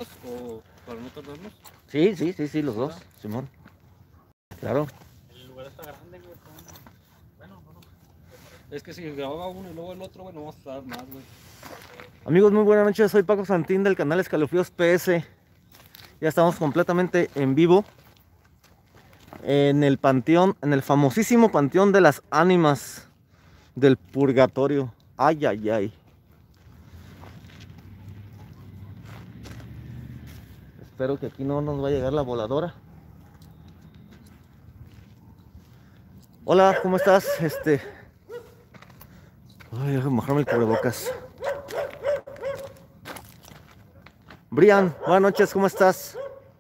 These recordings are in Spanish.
¿O para no tardarnos? Sí, los dos, Simón. Claro. El lugar está grande, güey. Bueno, no. Es que si grababa uno y luego el otro, güey, no vamos a tardar más, güey. Amigos, muy buenas noches. Soy Paco Santín del canal Escalofríos PS. Ya estamos completamente en vivo en el panteón, en el famosísimo panteón de las ánimas del purgatorio. Ay, ay, ay. Espero que aquí no nos va a llegar la voladora. Hola, ¿cómo estás? Ay, déjame bajarme el cubrebocas. Brian, buenas noches, ¿cómo estás?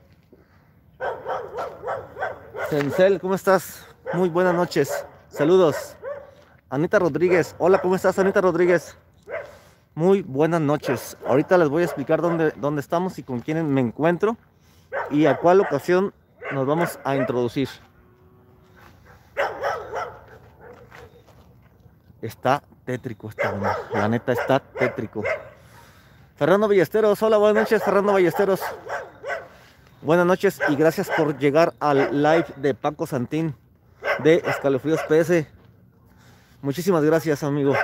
Sencel, ¿cómo estás? Muy buenas noches. Saludos. Anita Rodríguez, hola, ¿cómo estás, Anita Rodríguez? Muy buenas noches. Ahorita les voy a explicar dónde estamos y con quién me encuentro y a cuál ocasión nos vamos a introducir. Está tétrico esta onda, la neta está tétrico. Fernando Ballesteros, hola, buenas noches, Fernando Ballesteros. Buenas noches y gracias por llegar al live de Paco Santín de Escalofríos PS. Muchísimas gracias, amigo.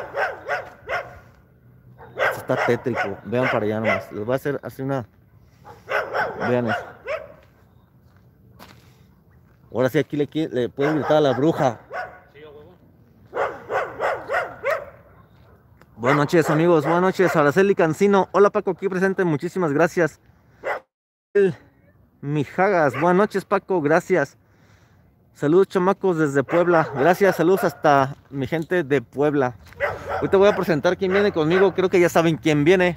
Esto está tétrico, vean para allá nomás. Les voy a hacer así una... Vean eso. Ahora sí aquí le pueden gritar a la bruja. Buenas noches, amigos, buenas noches. Araceli Cancino, hola Paco, aquí presente, muchísimas gracias. Mijagas, buenas noches Paco, gracias. Saludos chamacos desde Puebla, gracias, saludos hasta mi gente de Puebla. Hoy te voy a presentar quién viene conmigo, creo que ya saben quién viene.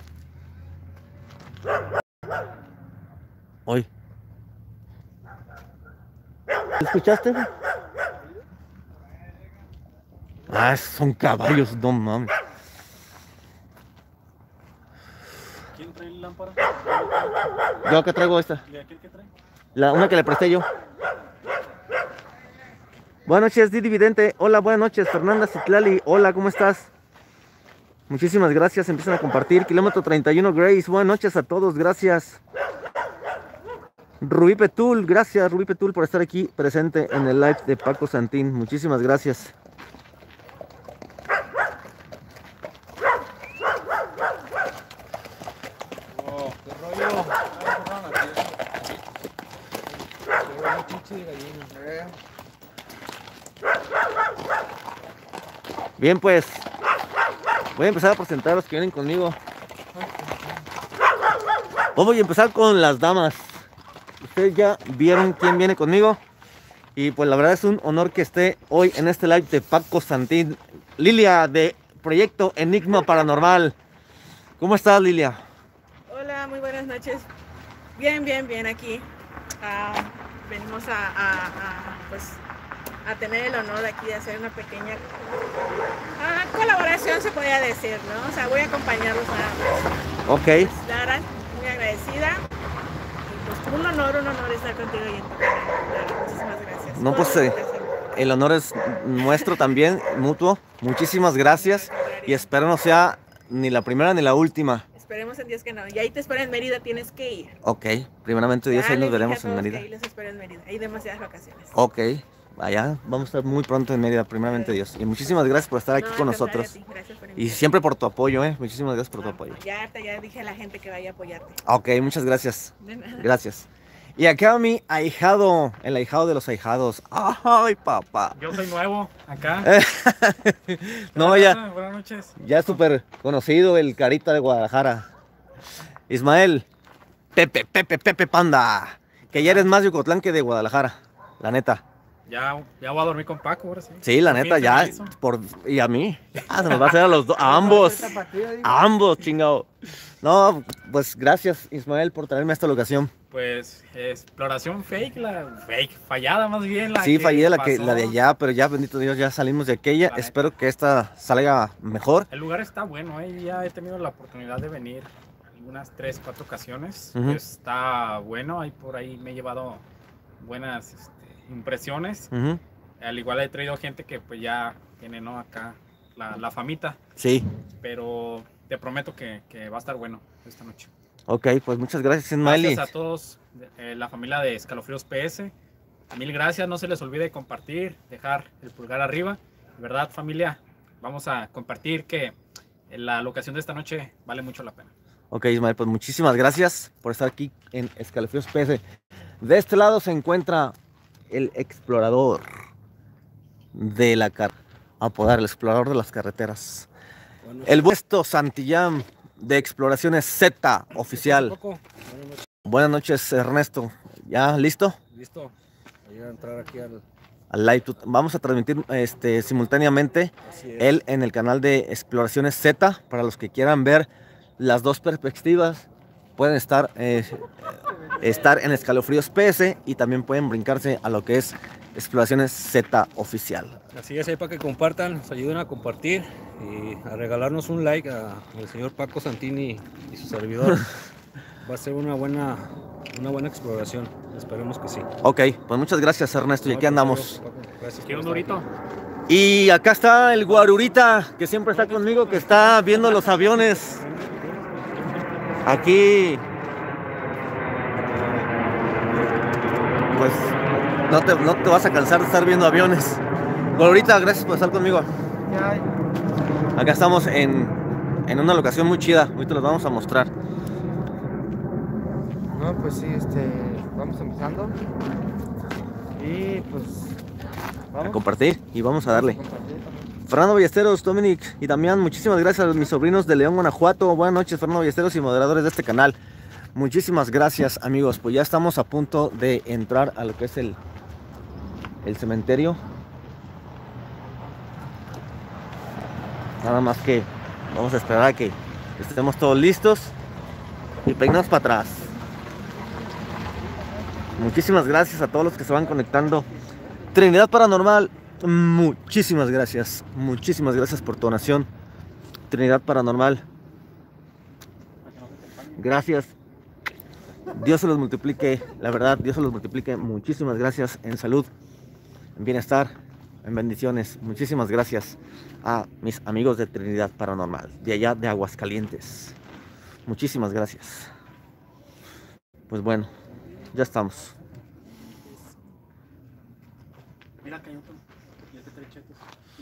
Hoy. ¿Escuchaste? Ah, son caballos, no mames. ¿Quién trae la lámpara? Yo acá traigo esta. ¿Y aquel que trae? Una que le presté yo. Buenas noches, Didi Vidente. Hola, buenas noches, Fernanda Citlali. Hola, ¿cómo estás? Muchísimas gracias, empiezan a compartir. Kilómetro 31, Grace. Buenas noches a todos, gracias. Rubí Petul, gracias Rubí Petul por estar aquí presente en el live de Paco Santín. Muchísimas gracias. Oh, qué rollo. Bien, pues voy a empezar a presentar a los que vienen conmigo. Voy a empezar con las damas. Ustedes ya vieron quién viene conmigo. Y pues la verdad es un honor que esté hoy en este live de Paco Santín. Lilia de Proyecto Enigma Paranormal. ¿Cómo estás, Lilia? Hola, muy buenas noches. Bien aquí. Venimos a tener el honor aquí de hacer una pequeña colaboración, se podría decir, ¿no? O sea, voy a acompañarlos nada más. Ok. Pues, la verdad, muy agradecida. Y pues un honor estar contigo y en tu canal. Muchísimas gracias. No, pues el honor es nuestro también, mutuo. Muchísimas gracias. Y espero no sea ni la primera ni la última. Esperemos en Dios que no. Y ahí te espero en Mérida, tienes que ir. Ok, primeramente Dios, ahí nos veremos en Mérida. Ahí les espero en Mérida. Hay demasiadas vacaciones. Ok, allá vamos a estar muy pronto en Mérida, primeramente Dios. Y muchísimas gracias por estar aquí con nosotros. Y siempre por tu apoyo, Muchísimas gracias por tu apoyo. Ya dije a la gente que vaya a apoyarte. Ok, muchas gracias. De nada. Gracias. Y acá mi ahijado, el ahijado de los ahijados. Ay, papá. Yo soy nuevo acá. No, ya. Buenas noches. Ya es súper conocido el carita de Guadalajara. Ismael. Pepe Panda. Que ya eres más de Yucotlán que de Guadalajara. La neta. Ya voy a dormir con Paco, ahora sí. Sí, la neta, ya. Y a mí. Ya, se nos va a hacer a los dos. A ambos. A ambos, chingado. No, pues gracias, Ismael, por traerme a esta locación. Pues exploración fake, fallada más bien. Sí, fallé la de allá, pero ya, bendito Dios, ya salimos de aquella. Espero que esta salga mejor. El lugar está bueno, ya he tenido la oportunidad de venir unas 3, 4 ocasiones. Pues está bueno, ahí por ahí me he llevado buenas impresiones. Al igual he traído gente que pues ya tiene, ¿no? Acá la famita. Sí. Pero te prometo que va a estar bueno esta noche. Ok, pues muchas gracias, Ismael. Gracias a todos, la familia de Escalofríos PS. Mil gracias, no se les olvide compartir, dejar el pulgar arriba. De verdad, familia, vamos a compartir que la locación de esta noche vale mucho la pena. Ok, Ismael, pues muchísimas gracias por estar aquí en Escalofríos PS. De este lado se encuentra el explorador de la apodar el explorador de las carreteras. Bueno, el vuestro Santillán de Exploraciones Z oficial. Buenas noches, Ernesto. ¿Ya listo? Listo. Voy a entrar aquí al live. Vamos a transmitir simultáneamente él en el canal de Exploraciones Z. Para los que quieran ver las dos perspectivas, pueden estar en Escalofríos PS y también pueden brincarse a lo que es Exploraciones Z oficial. Así es, ahí para que compartan, nos ayuden a compartir y a regalarnos un like al señor Paco Santini y su servidor. Va a ser una buena exploración, esperemos que sí. Ok, pues muchas gracias, Ernesto, y aquí andamos. Gracias. ¿Qué Durito? Y acá está el Guarurita, que siempre está conmigo, que está viendo los aviones. Aquí, pues, no te vas a cansar de estar viendo aviones. Guarurita, gracias por estar conmigo. Acá estamos en una locación muy chida, ahorita los vamos a mostrar. No, pues sí, vamos empezando. Y pues vamos a compartir y vamos a darle. Fernando Ballesteros, Dominic y Damián, muchísimas gracias a mis sobrinos de León, Guanajuato. Buenas noches, Fernando Ballesteros y moderadores de este canal. Muchísimas gracias, amigos. Pues ya estamos a punto de entrar a lo que es el cementerio. Nada más que vamos a esperar a que estemos todos listos y peinamos para atrás. Muchísimas gracias a todos los que se van conectando. Trinidad Paranormal, muchísimas gracias por tu donación. Trinidad Paranormal, gracias. Dios se los multiplique, la verdad, Dios se los multiplique. Muchísimas gracias en salud, en bienestar, en bendiciones. Muchísimas gracias a mis amigos de Trinidad Paranormal, de allá de Aguascalientes. Muchísimas gracias. Pues bueno, ya estamos. Mira que hay otro. Ya te trae chetos.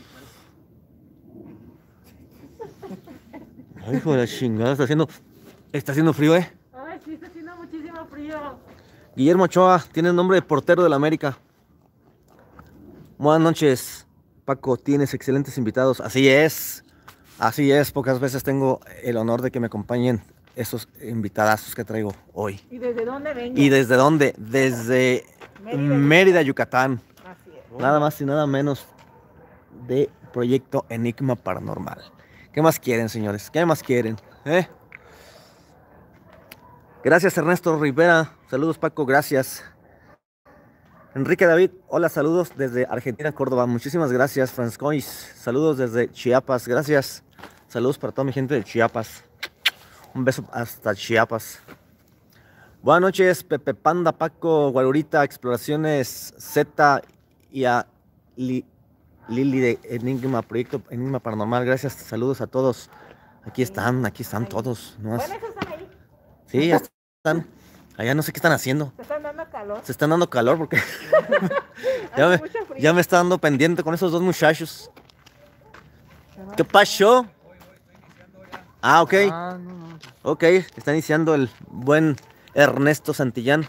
Ay, hijo de la chingada, está haciendo frío, Ay, sí, está haciendo muchísimo frío. Guillermo Ochoa, tiene nombre de portero del América. Buenas noches, Paco, tienes excelentes invitados. Así es, pocas veces tengo el honor de que me acompañen esos invitadazos que traigo hoy. ¿Y desde dónde vengo? ¿Y desde dónde? Desde Mérida, Yucatán. Así es. Nada más y nada menos de Proyecto Enigma Paranormal. ¿Qué más quieren, señores? ¿Qué más quieren? Gracias, Ernesto Rivera. Saludos, Paco, gracias. Enrique David, hola, saludos desde Argentina, Córdoba. Muchísimas gracias, Francois. Saludos desde Chiapas, gracias. Saludos para toda mi gente de Chiapas. Un beso hasta Chiapas. Buenas noches, Pepe Panda, Paco, Guarurita, Exploraciones Z y a Lili de Enigma, Proyecto Enigma Paranormal. Gracias, saludos a todos. Aquí están todos. ¿No? Bueno, ¿esos están ahí? Sí, ya están. Allá no sé qué están haciendo. Se están dando calor. Se están dando calor porque ya me está dando pendiente con esos dos muchachos. ¿Qué pasó? Ah, ok. Ok, está iniciando el buen Ernesto Santillán.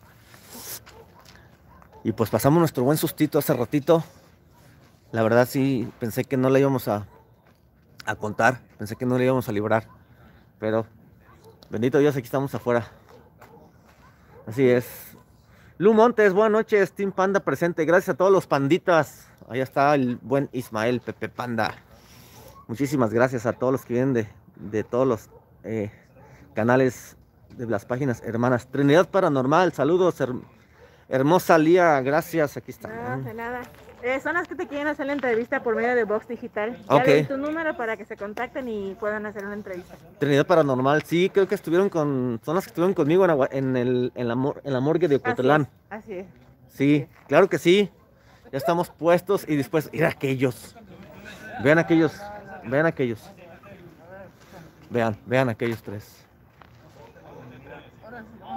Y pues pasamos nuestro buen sustito hace ratito. La verdad sí, pensé que no la íbamos a contar. Pensé que no la íbamos a librar. Pero, bendito Dios, aquí estamos afuera. Así es. Lu Montes, buenas noches. Team Panda presente. Gracias a todos los panditas. Allá está el buen Ismael, Pepe Panda. Muchísimas gracias a todos los que vienen de todos los canales de las páginas hermanas. Trinidad Paranormal, saludos. Hermosa Lía, gracias. Aquí está. No, de nada. Son las que te quieren hacer la entrevista por medio de Vox Digital. Ya Ok. le di tu número para que se contacten y puedan hacer una entrevista. Trinidad Paranormal, sí, creo que son las que estuvieron conmigo en la morgue de Ocotlán. Así es. Sí, claro que sí. Ya estamos puestos y después ir a aquellos. Vean aquellos. Vean aquellos tres.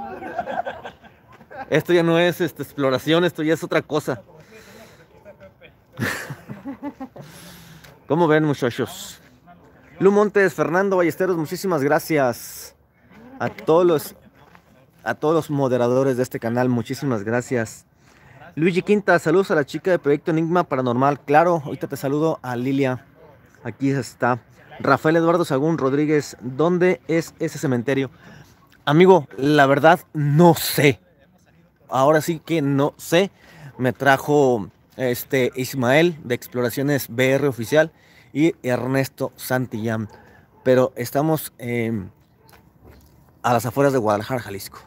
Esto ya no es exploración, esto ya es otra cosa. ¿Cómo ven, muchachos? Lu Montes, Fernando Ballesteros, muchísimas gracias. A todos los moderadores de este canal, muchísimas gracias. Luigi Quinta, saludos a la chica de Proyecto Enigma Paranormal. Claro, ahorita te saludo a Lilia. Aquí está. Rafael Eduardo Sagún Rodríguez, ¿dónde es ese cementerio? Amigo, la verdad no sé. Ahora sí que no sé. Me trajo Ismael de Exploraciones BR Oficial y Ernesto Santillán. Pero estamos a las afueras de Guadalajara, Jalisco.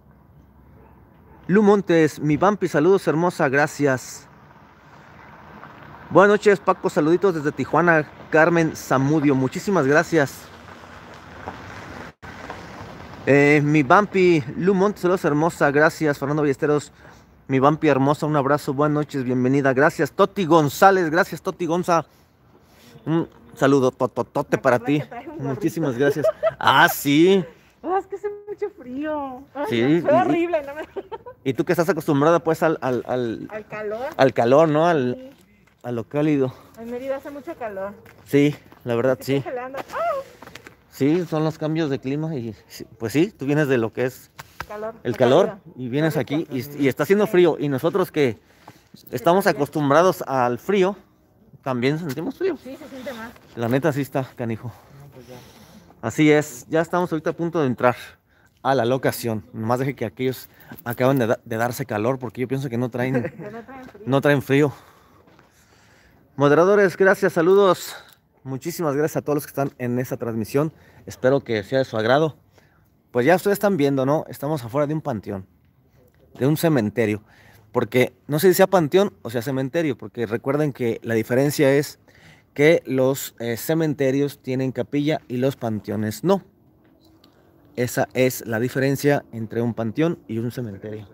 Lu Montes, mi vampi, saludos hermosa, gracias. Buenas noches, Paco, saluditos desde Tijuana. Carmen Zamudio, muchísimas gracias. Mi vampi, Lu Montes, saludos hermosa, gracias. Fernando Ballesteros, mi vampi hermosa, un abrazo, buenas noches, bienvenida, gracias. Toti González, gracias Toti Gonza. Un saludo tototote para ti, muchísimas gracias. Ah, sí. Oh, es que hace mucho frío. Ay, Sí, fue horrible, ¿no? Y tú que estás acostumbrada pues al calor. al calor, ¿no? Sí. A lo cálido. En Mérida hace mucho calor. Sí, la verdad Estoy sí. congelando. Sí, son los cambios de clima y pues sí, tú vienes de lo que es Calor. el calor y vienes aquí y está haciendo frío y nosotros que estamos acostumbrados al frío, también sentimos frío. Sí, se siente más. La neta sí está, canijo. Así es, ya estamos ahorita a punto de entrar a la locación. Nomás deje que aquellos acaban de darse calor porque yo pienso que no traen frío. Moderadores, gracias, saludos. Muchísimas gracias a todos los que están en esta transmisión. Espero que sea de su agrado. Pues ya ustedes están viendo, ¿no? Estamos afuera de un panteón, de un cementerio. Porque no sé si sea panteón o sea cementerio, porque recuerden que la diferencia es que los cementerios tienen capilla y los panteones no. Esa es la diferencia entre un panteón y un cementerio.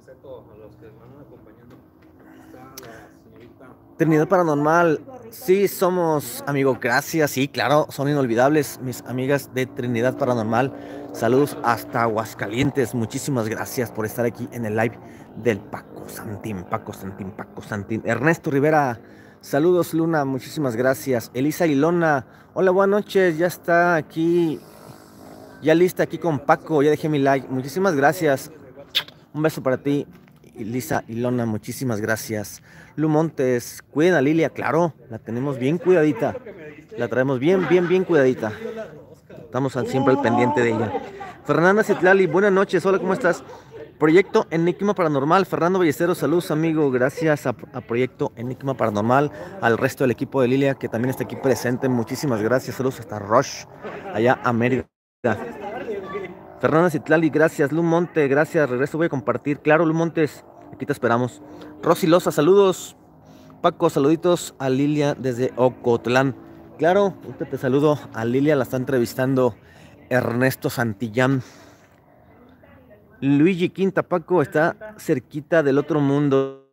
Trinidad Paranormal, sí somos, amigo, gracias, sí, claro, son inolvidables mis amigas de Trinidad Paranormal. Saludos hasta Aguascalientes, muchísimas gracias por estar aquí en el live del Paco Santín. Ernesto Rivera, saludos Luna, muchísimas gracias. Elisa Ilona, hola, buenas noches, ya está aquí, ya lista aquí con Paco, ya dejé mi like, muchísimas gracias. Un beso para ti, Elisa Ilona, muchísimas gracias. Lu Montes, cuida a Lilia, claro, la tenemos bien cuidadita, la traemos bien cuidadita. Estamos siempre al pendiente de ella. Fernanda Citlali, buenas noches, hola, ¿cómo estás? Proyecto Enigma Paranormal, Fernando Ballesteros, saludos amigo, gracias a Proyecto Enigma Paranormal, al resto del equipo de Lilia que también está aquí presente, muchísimas gracias, saludos hasta Rush, allá a Mérida. Fernanda Citlali, gracias. Lu Monte, gracias, regreso, voy a compartir, claro Lu Montes, aquí te esperamos. Rosy Loza, saludos. Paco, saluditos a Lilia desde Ocotlán. Claro, ahorita te saludo a Lilia, la está entrevistando Ernesto Santillán. Luigi Quinta, Paco, está cerquita del otro mundo.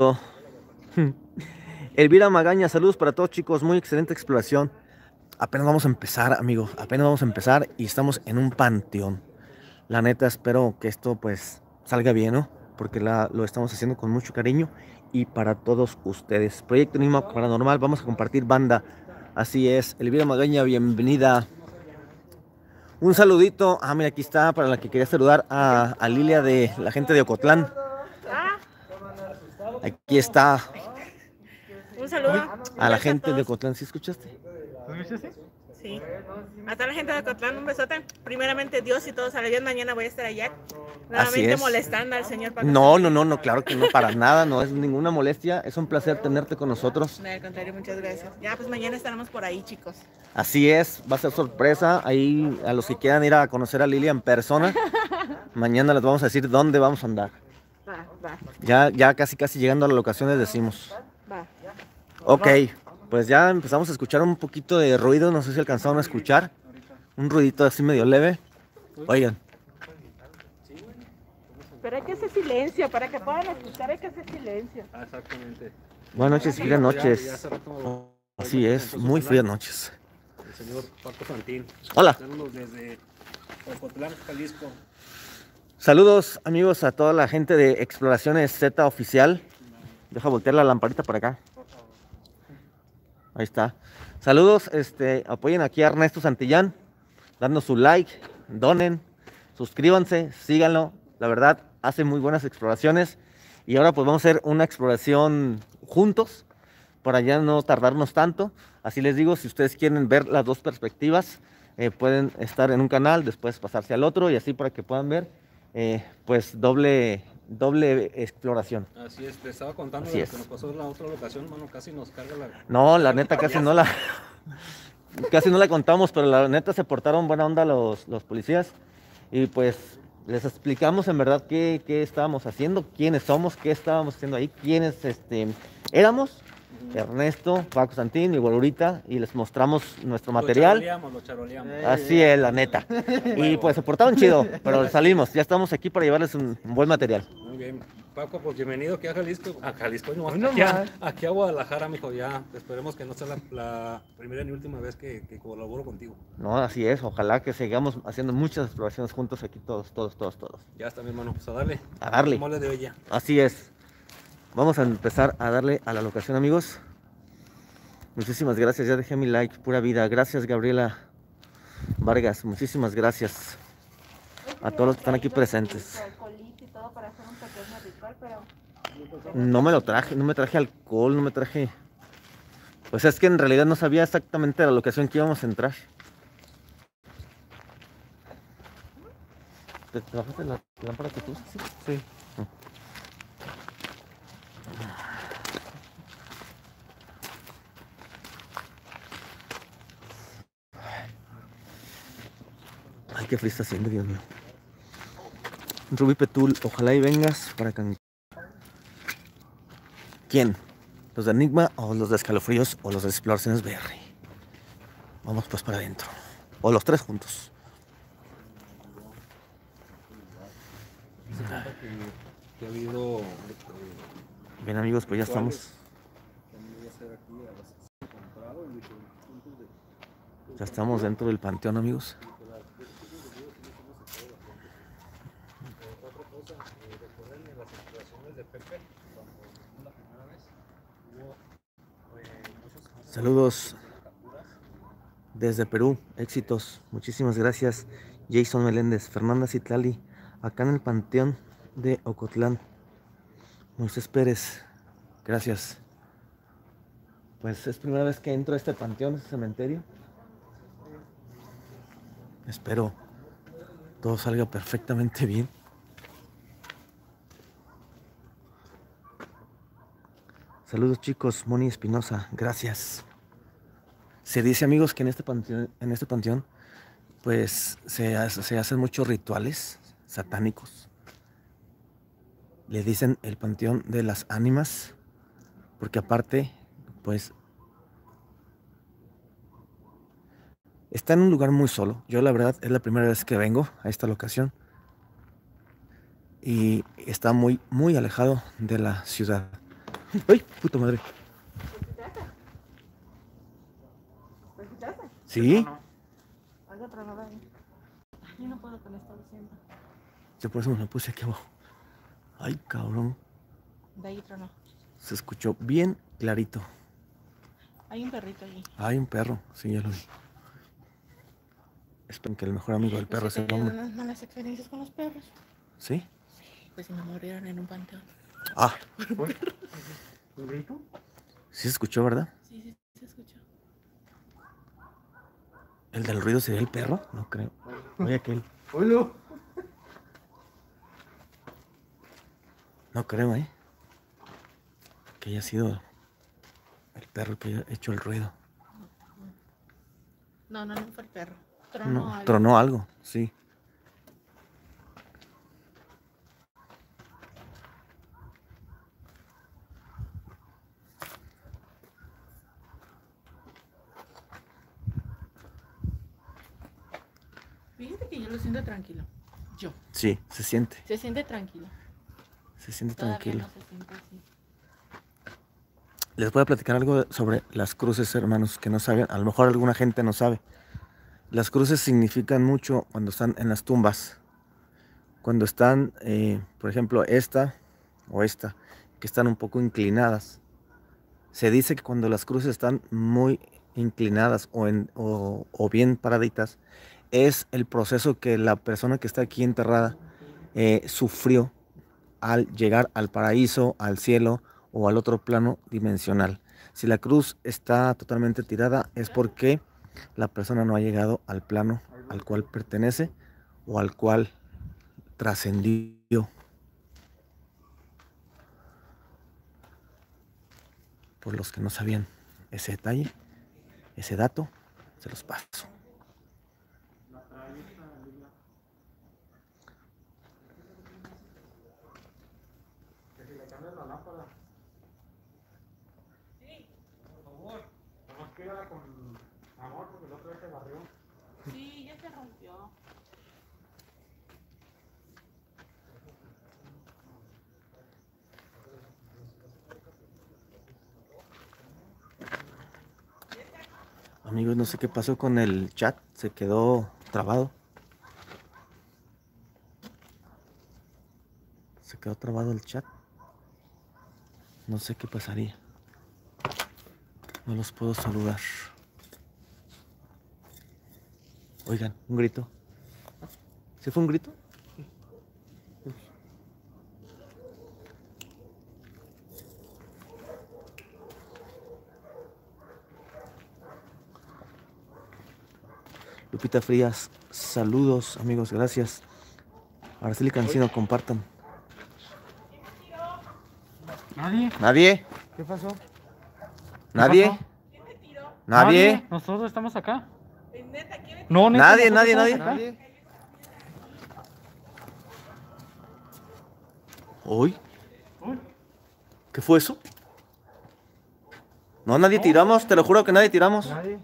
Elvira Magaña, saludos para todos chicos, muy excelente exploración. Apenas vamos a empezar, amigos, apenas vamos a empezar y estamos en un panteón. La neta, espero que esto pues salga bien, ¿no? Porque lo estamos haciendo con mucho cariño y para todos ustedes. Proyecto Enigma Paranormal, vamos a compartir banda. Así es, Elvira Magaña, bienvenida. Un saludito, mira, aquí está, para la que quería saludar a Lilia de la gente de Ocotlán. Aquí está. Un saludo. A la gente de Ocotlán, ¿sí escuchaste? Sí. A toda la gente de Ocotlán, un besote. Primeramente, Dios y todo sale bien. Mañana voy a estar allá. Nuevamente molestando al señor Paco. No, claro que no, para nada, no es ninguna molestia. Es un placer tenerte con nosotros. No, al contrario, muchas gracias. Ya, pues mañana estaremos por ahí, chicos. Así es, va a ser sorpresa. Ahí, a los que quieran ir a conocer a Lilia en persona, mañana les vamos a decir dónde vamos a andar. Va. Ya casi llegando a la locación les decimos. Va. Ok, pues ya empezamos a escuchar un poquito de ruido, no sé si alcanzaron a escuchar. Un ruidito así medio leve. Oigan. Pero hay que hacer silencio, para que puedan escuchar hay que hacer silencio. Exactamente. Buenas noches, frías noches. Así es, muy frías noches. El señor Paco Santín. Hola. Saludos desde Ocotlán, Jalisco. Saludos amigos a toda la gente de Exploraciones Z Oficial. Deja voltear la lamparita para acá. Ahí está. Saludos, apoyen aquí a Ernesto Santillán, dando su like, donen, suscríbanse, síganlo. La verdad, hace muy buenas exploraciones. Y ahora pues vamos a hacer una exploración juntos, para ya no tardarnos tanto. Así les digo, si ustedes quieren ver las dos perspectivas, pueden estar en un canal, después pasarse al otro y así para que puedan ver pues doble exploración. Así es, te estaba contando Así de es. lo que nos pasó en la otra locación, mano, casi nos carga la... No, la neta casi no la contamos, pero la neta se portaron buena onda los policías y pues les explicamos en verdad qué estábamos haciendo, quiénes somos, qué estábamos haciendo ahí, quiénes éramos. Ernesto, Paco Santín, igual ahorita, y les mostramos nuestro material. Lo charoleamos. Así es, la neta. Y pues se portaron chido, pero salimos, ya estamos aquí para llevarles un buen material. Muy bien, Paco, pues bienvenido aquí a Jalisco, no, No aquí, más. aquí a Guadalajara, mijo, ya esperemos que no sea la primera ni última vez que colaboro contigo. No, así es, ojalá que sigamos haciendo muchas exploraciones juntos aquí todos. Ya está, mi hermano, pues a darle. A darle. Mole de olla. Así es. Vamos a empezar a darle a la locación, amigos. Muchísimas gracias, ya dejé mi like, pura vida. Gracias, Gabriela Vargas, muchísimas gracias a todos los que están aquí presentes. No me lo traje, no me traje alcohol, no me traje... Pues es que en realidad no sabía exactamente la locación que íbamos a entrar. ¿Te trabajaste la lámpara que tú usas? Sí. Ay, qué frío está haciendo, Dios mío. Rubí Petul, ojalá y vengas para Cancún. ¿Quién? ¿Los de Enigma o los de Escalofríos o los de Exploraciones BR? Vamos pues para adentro. O los tres juntos. Que ha habido... Bien amigos, pues ya estamos. Ya estamos dentro del panteón, amigos. Saludos desde Perú, éxitos, muchísimas gracias. Jason Meléndez, Fernanda Citlali, acá en el panteón de Ocotlán. Moisés Pérez, gracias. Pues es primera vez que entro a este panteón, a este cementerio. Espero todo salga perfectamente bien. Saludos chicos, Moni Espinosa, gracias. Se dice amigos que en este panteón pues se hacen muchos rituales satánicos. Le dicen el panteón de las ánimas, porque aparte pues está en un lugar muy solo. Yo la verdad es la primera vez que vengo a esta locación y está muy alejado de la ciudad. ¡Ay, puta madre! ¿Sí? Yo no puedo con esto, lo siento. Yo por eso me lo puse aquí abajo. ¡Ay, cabrón! De ahí tronó. Se escuchó bien clarito. Hay un perrito allí. Hay un perro, sí, ya lo vi. Esperen que el mejor amigo del perro Pues es he el tenido hombre. unas malas experiencias con los perros. ¿Sí? Pues se me murieron en un panteón. Ah, ¿Un grito? sí se escuchó, ¿verdad? Sí, se escuchó. ¿El del ruido sería el perro? No creo. Oye, aquel. ¡Hola! No creo, ¿eh? Que haya sido el perro que haya hecho el ruido. No fue el perro. Tronó No, algo. tronó algo, sí. Fíjate que yo lo siento tranquilo. Yo. Sí, se siente. Se siente tranquilo. Se siente Todavía tranquilo. no se siente así. Les voy a platicar algo sobre las cruces, hermanos, que no saben. A lo mejor alguna gente no sabe. Las cruces significan mucho cuando están en las tumbas. cuando están, por ejemplo, esta o esta, que están un poco inclinadas. Se dice que cuando las cruces están muy inclinadas o bien paraditas, es el proceso que la persona que está aquí enterrada sufrió al llegar al paraíso, al cielo o al otro plano dimensional. Si la cruz está totalmente tirada es porque la persona no ha llegado al plano al cual pertenece o al cual trascendió. Por los que no sabían ese detalle, ese dato, se los paso. Sí, ya se rompió. Amigos, no sé qué pasó con el chat, se quedó trabado. Se quedó trabado el chat. No sé qué pasaría. No los puedo saludar. Oigan, un grito. ¿Sí fue un grito? Lupita Frías, saludos amigos, gracias. Araceli Cancino, compartan. Nadie. ¿Nadie? ¿Qué pasó? ¿Nadie? pasó? ¿Quién te tiró? ¿Nadie? Nosotros estamos acá. Neta, ¿quién te tiró? No, neta, Nadie, nosotros nadie, estamos nadie. acá. ¿Nadie? ¿Hoy? Uy, ¿Qué fue eso? No, nadie tiramos, te lo juro que nadie tiramos. ¿Nadie?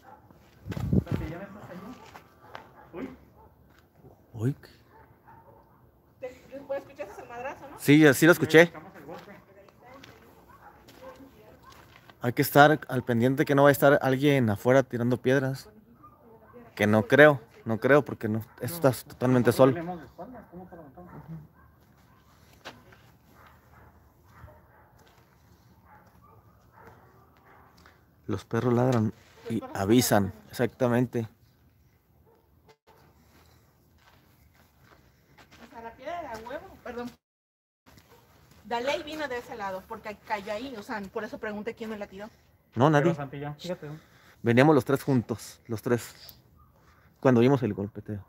Uy, Después escuchaste el madrazo, ¿no? sí, así lo escuché. Hay que estar al pendiente que no va a estar alguien afuera tirando piedras. Que no creo porque no, esto está totalmente solo. tenemos de espalda, ¿cómo te levantamos? Los perros ladran y avisan, exactamente. O sea, la piedra de huevo, perdón. La ley vino de ese lado, porque cayó ahí, o sea, por eso pregunté quién me la tiró. No, Pero nadie. Santillán, fíjate. Veníamos los tres juntos, los tres, cuando vimos el golpeteo.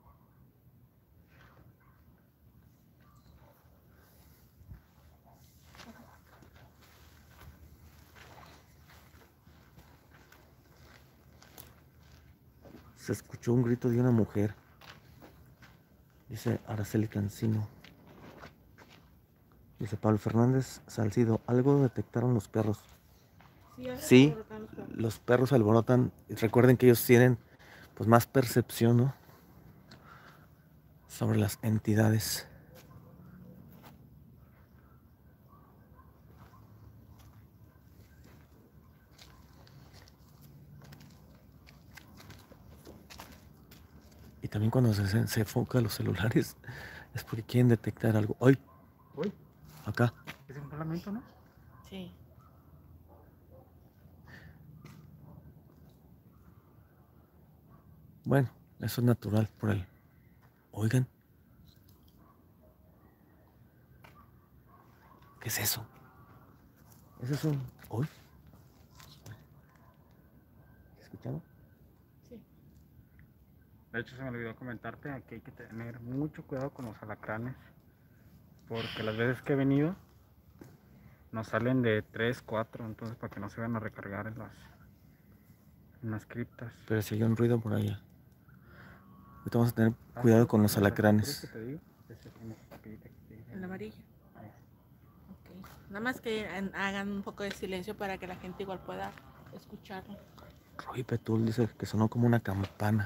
Se escuchó un grito de una mujer. Dice Araceli Cancino. Dice Pablo Fernández Salcido. Algo detectaron los perros. Sí, los perros alborotan. Y recuerden que ellos tienen pues más percepción, ¿no? Sobre las entidades. Y también cuando se enfoca los celulares es porque quieren detectar algo. ¡Ay! Uy, Acá. es un parlamento, ¿no? Sí. Bueno, eso es natural por él. Oigan. ¿Qué es eso? ¿Es eso? ¿Hoy? ¿Escuchado? Sí. De hecho, se me olvidó comentarte que hay que tener mucho cuidado con los alacranes. Porque las veces que he venido, nos salen de 3, 4, entonces para que no se vayan a recargar en las criptas. Pero si hay un ruido por allá. Ahorita vamos a tener cuidado con los alacranes. El amarillo. Ok. Nada más que hagan un poco de silencio para que la gente igual pueda escucharlo. Roy Petul dice que sonó como una campana.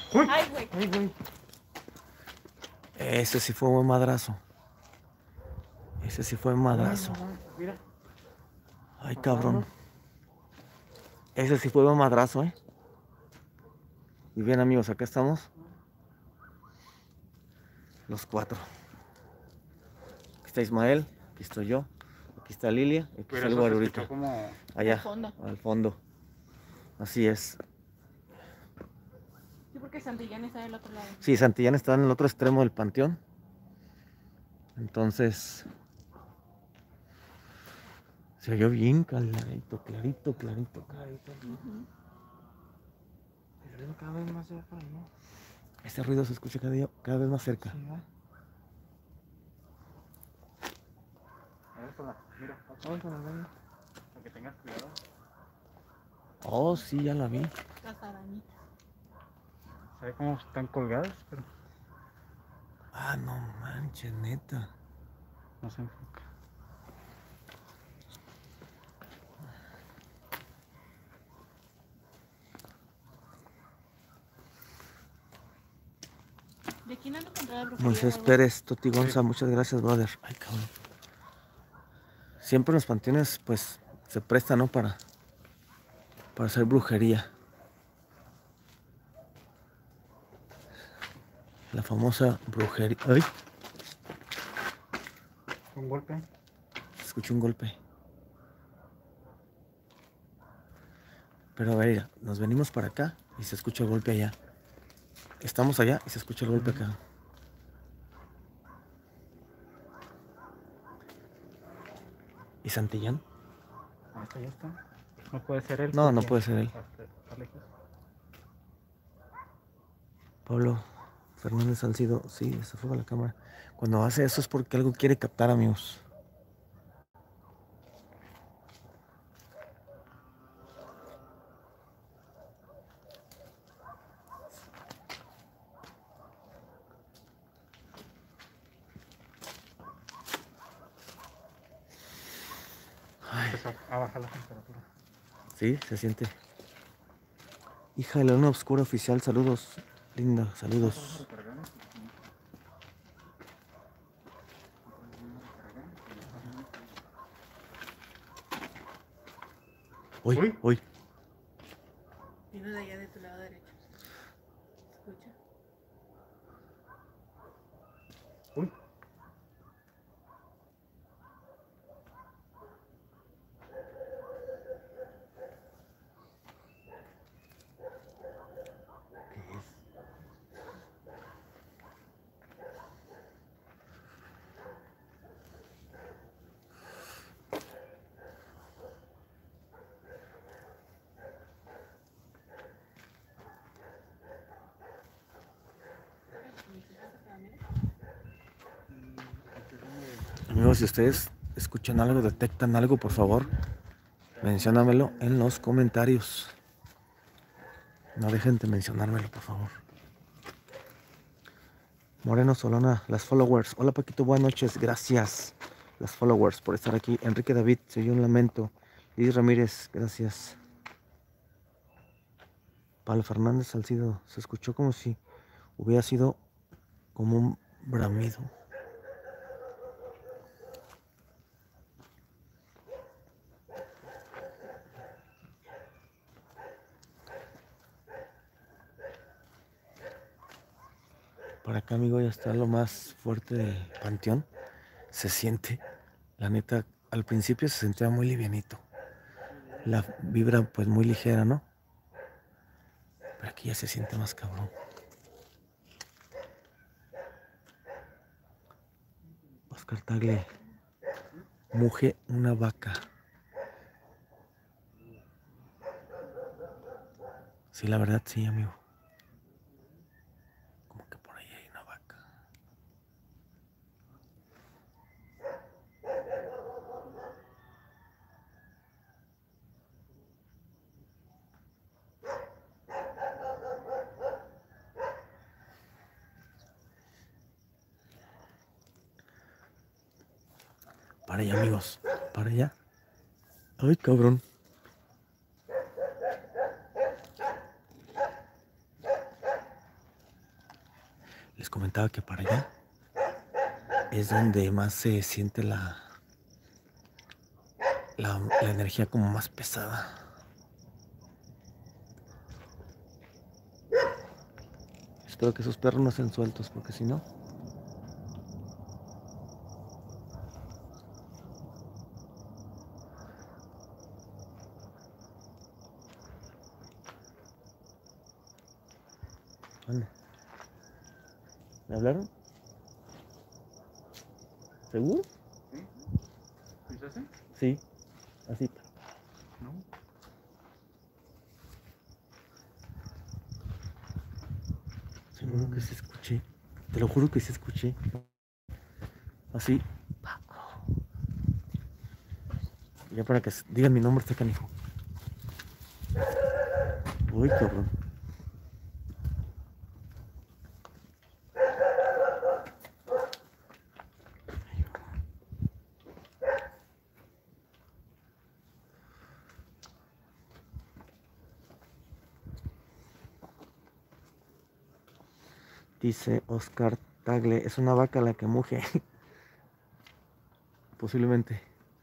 Ay, güey. Ay, güey. Ese sí fue un madrazo. Ese sí fue un madrazo. Mira. Ay, cabrón. Ese sí fue un madrazo, ¿eh? Y bien, amigos, acá estamos. Los 4. Aquí está Ismael, aquí estoy yo, aquí está Lilia, aquí Pero está el eso se guarurito. escuchó como... Allá, Al fondo. al fondo. Así es. Sí, porque Santillán está del otro lado. Sí, Santillán está en el otro extremo del panteón. Entonces, se oyó bien clarito, clarito, clarito, clarito. El ruido cada vez más cerca, ¿no? Este ruido se escucha cada vez más cerca. Sí, ¿verdad? A ver, mira, Vamos a la calle. para que tengas cuidado. Oh, sí, ya la vi. Las arañitas. ¿Sabes cómo están colgadas? Pero Ah, no manches, neta. no se enfoca. ¿De quién ando contra la brujería? Moisés o algo? Pérez, Toti Gonza, muchas gracias, brother. Ay, cabrón. Siempre en los panteones, pues, se presta, ¿no? Para hacer brujería. La famosa brujería. ¡Ay! Un golpe. Escuché un golpe. Pero a ver, nos venimos para acá y se escucha el golpe allá. Estamos allá y se escucha el golpe acá. ¿Y Santillán? Ahí está, ya está. No puede ser él. No, no porque puede ser él. está lejos. Pablo Fernández Salcido, sí, se fue a la cámara. Cuando hace eso es porque algo quiere captar, amigos. Empezó a bajar la temperatura. Sí, se siente. Hija de la luna oscura oficial, saludos. Linda, saludos. Uy, Uy. uy. Vino de allá de tu lado derecho. ¿Escucha? Uy. Amigos, si ustedes escuchan algo, detectan algo, por favor, menciónamelo en los comentarios. No dejen de mencionármelo, por favor. Moreno Solana, las followers. Hola Paquito, buenas noches. Gracias, las followers, por estar aquí. Enrique David, se oyó un lamento. Liz Ramírez, gracias. Pablo Fernández Salcido, se escuchó como si hubiera sido como un bramido. Por acá, amigo, ya está lo más fuerte del panteón. Se siente, la neta, al principio se sentía muy livianito. La vibra, pues, muy ligera, ¿no? Pero aquí ya se siente más cabrón. Oscar Tagle. Muge una vaca. Sí, la verdad, sí, amigo. Como que por ahí hay una vaca. Para allá, amigos. Para allá. Ay, cabrón. comentaba que para allá es donde más se siente la energía como más pesada. Espero que esos perros no estén sueltos, porque si no... ¿Dónde? ¿Me hablaron? ¿Seguro? ¿Es ese? Sí, así. No. Seguro que sí escuché. Te lo juro que sí escuché. Así. Ya para que digan mi nombre, este canijo. Uy, cabrón. Dice Oscar Tagle, es una vaca la que muge. Posiblemente.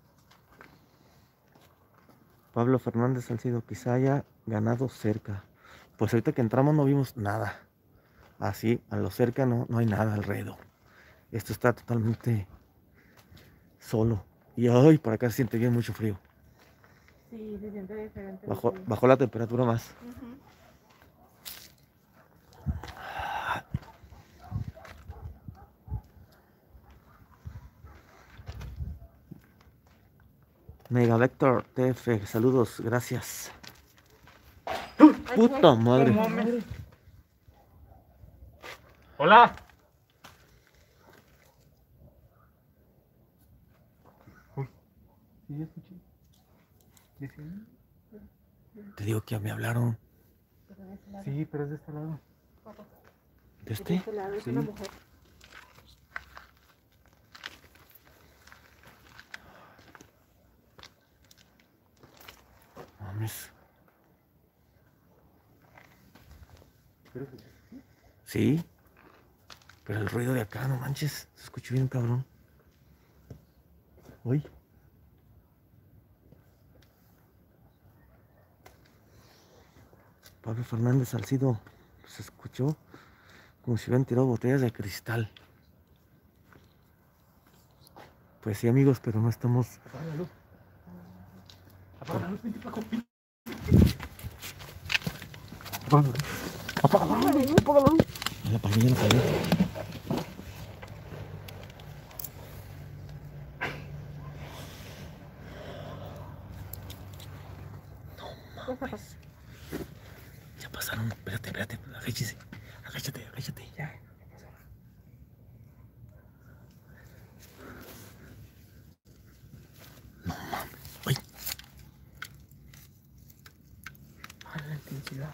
Pablo Fernández Salcido, quizá haya ganado cerca. Pues ahorita que entramos no vimos nada. Así, a lo cerca no hay nada alrededor. Esto está totalmente solo. Y hoy por acá se siente bien mucho frío. Sí, se siente diferente. Bajó la temperatura más. Megavector TF, saludos, gracias. Puta madre. Hola. Uy. Sí, ya escuché. Te digo que ya me hablaron. Sí, pero es de este lado. ¿De este? Es una mujer. Mames. Sí. Pero el ruido de acá, no manches. Se escuchó bien, cabrón. Uy. Pablo Fernández Salcido. Se escuchó como si hubieran tirado botellas de cristal. Pues sí, amigos, pero no estamos... Apaga la luz. Apaga la luz, vente, Paco. Apaga la luz. Ya la apagué, ya la apagué. No mames. Ya pasaron. Espérate, agáchese. Agáchate. Ya. No mames. Uy. A la intensidad.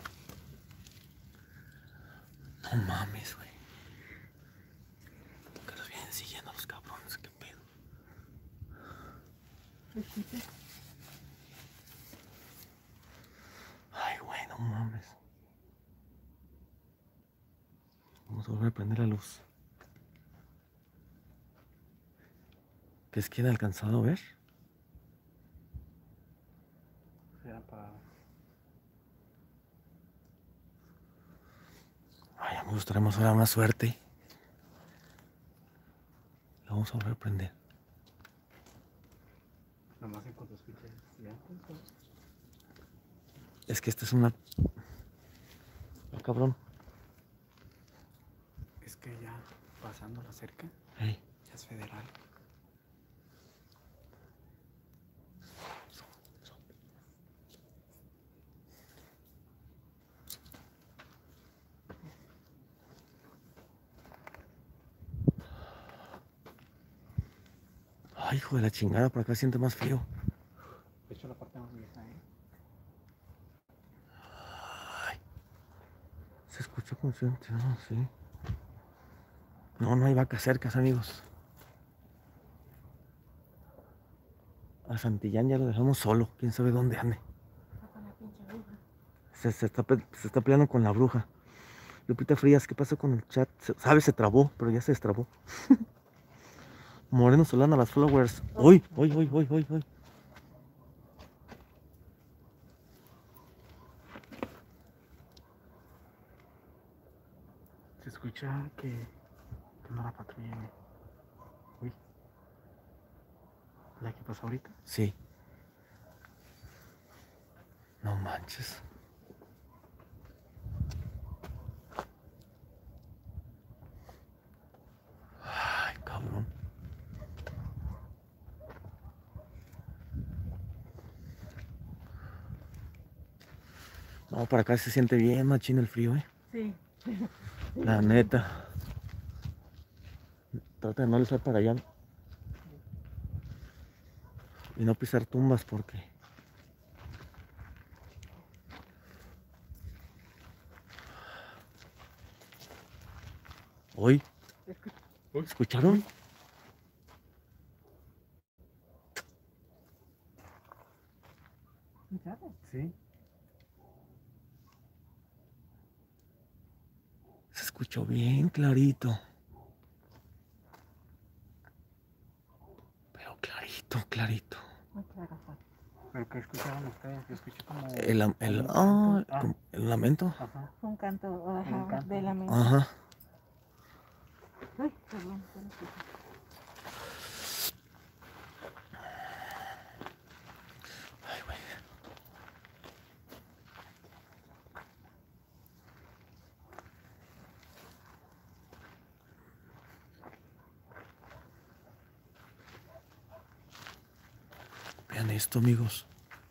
No mames, güey. Que los vienen siguiendo los cabrones, qué pedo. Ay, güey, no mames. Vamos a volver a prender la luz. ¿Qué es que han alcanzado a ver? Se ha apagado. Ay, ya me gustaría más ahora más suerte. La vamos a volver a prender. Nomás en cuanto escuché. Es que esta es una... Ah, cabrón. Es que ya pasándola cerca, Ey. ya es federal. Ay, hijo de la chingada, por acá siente más frío. De hecho, la parte más vieja, Ay. Se escuchó como si... No, sí. No hay vacas cercas, amigos. A Santillán ya lo dejamos solo. Quién sabe dónde ande. Se está peleando con la bruja. Lupita Frías, ¿qué pasó con el chat? ¿Sabes? Se trabó, pero ya se destrabó. Moreno Solana, las followers. Uy. Se escucha que no la patrulla viene. Uy. ¿La que pasó ahorita? Sí. No manches. Ay, cabrón. No, para acá se siente bien machín el frío, Sí. La neta. Trata de no estar para allá. Y no pisar tumbas porque... Uy. ¿Escucharon? Sí. Se escuchó bien clarito. Pero clarito. Muy claro, Juan. ¿Pero qué escuchaban ustedes? Yo escuché como... Como el lamento. Ajá. Un canto, ajá, Un canto. de la mente. Ajá. Ay, perdón. Ay, güey. Vean esto, amigos.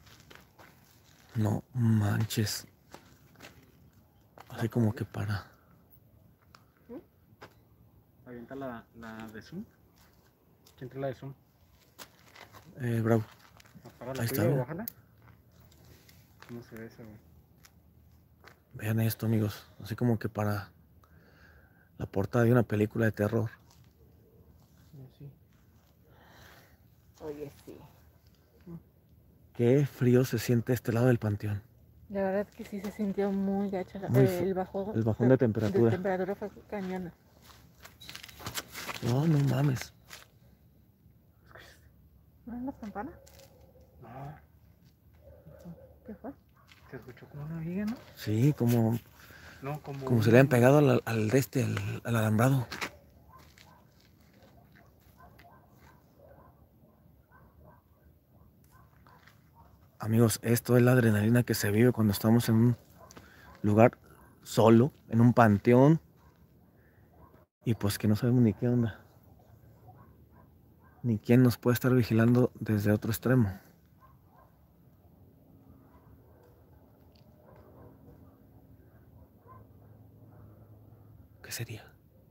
No manches. Así como que para. Avienta la de Zoom. ¿Quién trae la de Zoom? Bravo. Apaga la Ahí tuya está, o mira. bájala. ¿Cómo se ve eso, güey? Vean esto, amigos. Así como que para la portada de una película de terror. Sí. Oye, sí. Qué frío se siente este lado del panteón. La verdad que sí se sintió muy gacha. Muy El bajón de temperatura. De temperatura fue cañona. No mames. ¿No es las campanas? No, ¿Qué fue? se escuchó como una viga, ¿no? Sí, como No, se le han pegado al alambrado. Amigos, esto es la adrenalina que se vive cuando estamos en un lugar solo, en un panteón, y pues que no sabemos ni qué onda, ni quién nos puede estar vigilando desde otro extremo. ¿Qué sería?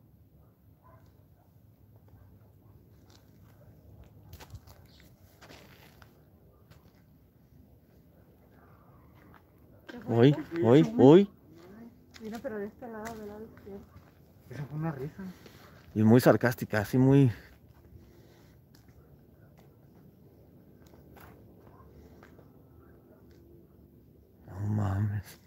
Hoy. Mira, pero de este lado, del lado izquierdo. Esa fue una risa. Y muy sarcástica, así muy... No mames.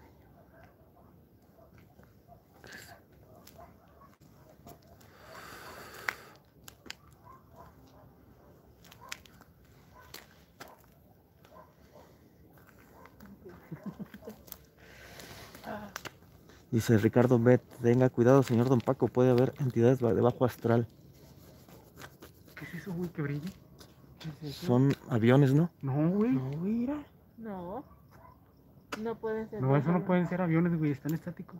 Dice Ricardo Bet, tenga cuidado, señor Don Paco, puede haber entidades de bajo astral. ¿Qué es eso, güey, que brilla? ¿Qué es eso? Son aviones, ¿no? No, güey. No, mira. No. No pueden ser. No, eso no pueden ser aviones, güey, están estáticos.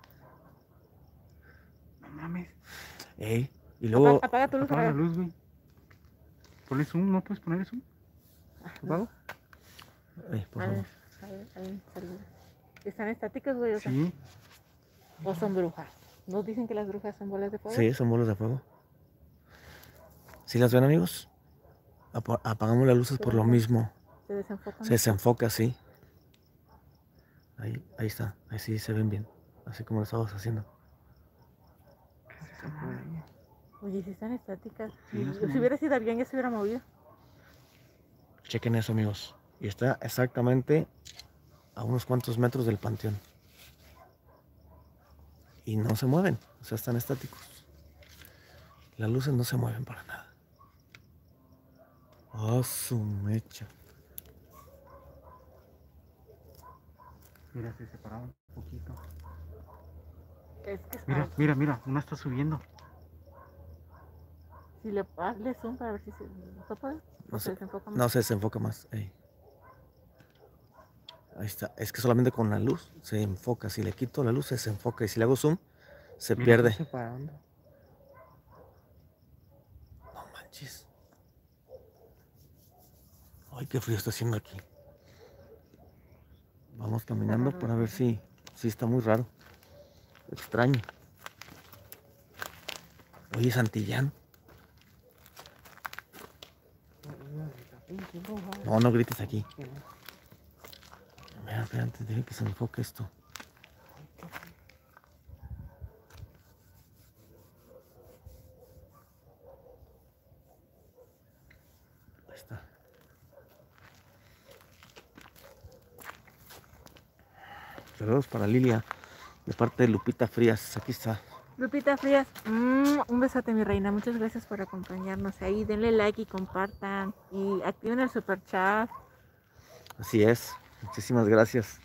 No mames. Ey, y luego... Apaga tu luz. Apaga la luz, güey. Ponle zoom, ¿no puedes poner zoom? ¿Apagado? por A favor. ver, saluda. ¿Están estáticos, güey? O sea, Sí. ¿o son brujas? ¿Nos dicen que las brujas son bolas de fuego? Sí, son bolas de fuego. ¿Sí las ven, amigos? Apagamos las luces por lo mismo. Se desenfocan. Se desenfoca, sí. Ahí está. Ahí sí se ven bien. Así como lo estabas haciendo. ¿Qué es esa madre? Oye, si están estáticas. Sí, no se Si mueven. hubiera sido avión, ya se hubiera movido. Chequen eso, amigos. Y está exactamente a unos cuantos metros del panteón. y no se mueven, o sea, están estáticos. Las luces no se mueven para nada. ¡Ah, su mecha! Mira, se separaron un poquito. Es que Mira, mira, mira, una está subiendo. si le hazle zoom para ver si se enfoca, No se se, desenfoca más. no se desenfoca más. Ey. Ahí está. Es que solamente con la luz se enfoca. Si le quito la luz, se desenfoca. Y si le hago zoom, se Mira, pierde. está separando. No manches. Ay, qué frío está haciendo aquí. Vamos caminando para ver si está muy raro. Extraño. Oye, Santillán. No, no grites aquí. Mira, espérate, deja que se enfoque esto. Ahí está. Saludos para Lilia, de parte de Lupita Frías. Aquí está. Lupita Frías, un besote mi reina, muchas gracias por acompañarnos ahí, denle like y compartan y activen el super chat. Así es. Muchísimas gracias.